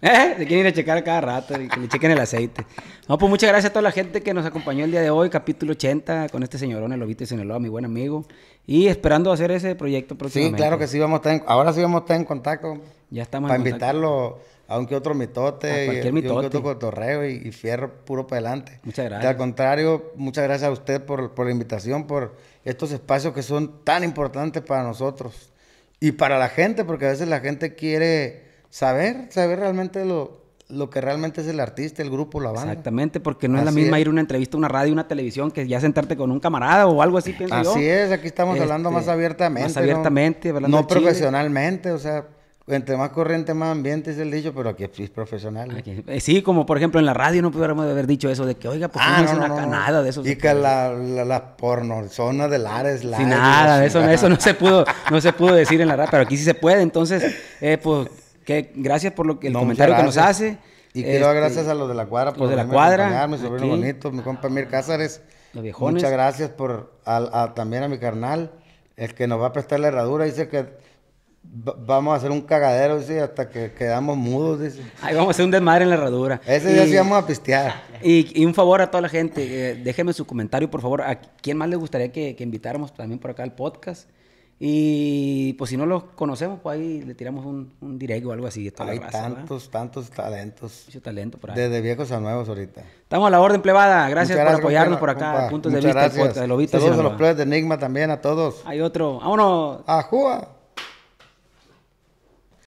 ¿Eh? Se quieren ir a checar a cada rato y que le chequen el aceite. No, pues muchas gracias a toda la gente que nos acompañó el día de hoy, capítulo ochenta, con este señorón, el Lobito de Sinaloa, mi buen amigo. Y esperando hacer ese proyecto Sí, próximamente. claro que sí, vamos a estar en- ahora sí vamos a estar en contacto. Ya estamos Para en contacto. invitarlo a un que otro mitote, A y, cualquier y un que mitote. otro cotorreo y, y fierro puro para adelante. Muchas Y gracias. al contrario, muchas gracias a usted por, por la invitación, por estos espacios que son tan importantes para nosotros y para la gente, porque a veces la gente quiere saber, saber realmente lo, lo que realmente es el artista, el grupo, la banda. Exactamente, porque no es la Así misma es. ir a una entrevista, a una radio, una televisión, que ya sentarte con un camarada o algo así, pienso yo. Así es, aquí estamos hablando Este, más abiertamente. más abiertamente, no, hablando no de Chile. profesionalmente, o sea, entre más corriente, más ambiente es el dicho, pero aquí es profesional. ¿no? Aquí- eh, Sí, como por ejemplo en la radio no pudiéramos haber dicho eso de que, oiga, pues Ah, no, no, una no, no, no. canada de esos. Y que la, la, la pornozona de Lares, Lares. Sin nada, y eso, la eso no se pudo, no se pudo decir en la radio, pero aquí sí se puede. Entonces, eh, pues, que gracias por lo que el No, comentario que muchas nos gracias. hace. Y quiero dar Este, gracias a los de la cuadra por los de la venirme cuadra, a acompañar, mi sobrino aquí. bonito, mi compa Mir Cázares. Los viejones. Muchas gracias por a- a- también a mi carnal, el que nos va a prestar la herradura. Dice que va- vamos a hacer un cagadero, dice, hasta que quedamos mudos, dice. Ahí vamos a hacer un desmadre en la herradura. Ese día Y- sí vamos a pistear. Y, y un favor a toda la gente, eh, déjenme su comentario, por favor. ¿A quién más les gustaría que, que invitáramos también por acá al podcast? Y pues si no los conocemos, pues ahí le tiramos un, un direct o algo así. De toda Hay la raza, ¿verdad? tantos, tantos talentos. Mucho talento por ahí. Desde viejos a nuevos ahorita. Estamos a la orden, plebada. Gracias Muchas por apoyarnos compa- por acá. compa. Puntos de Muchas vista, el gracias. podcast, Lobito de Saludos a Sinaloa. los plebes de Enigma también, a todos. Hay otro. Vámonos. ¡Ajúa!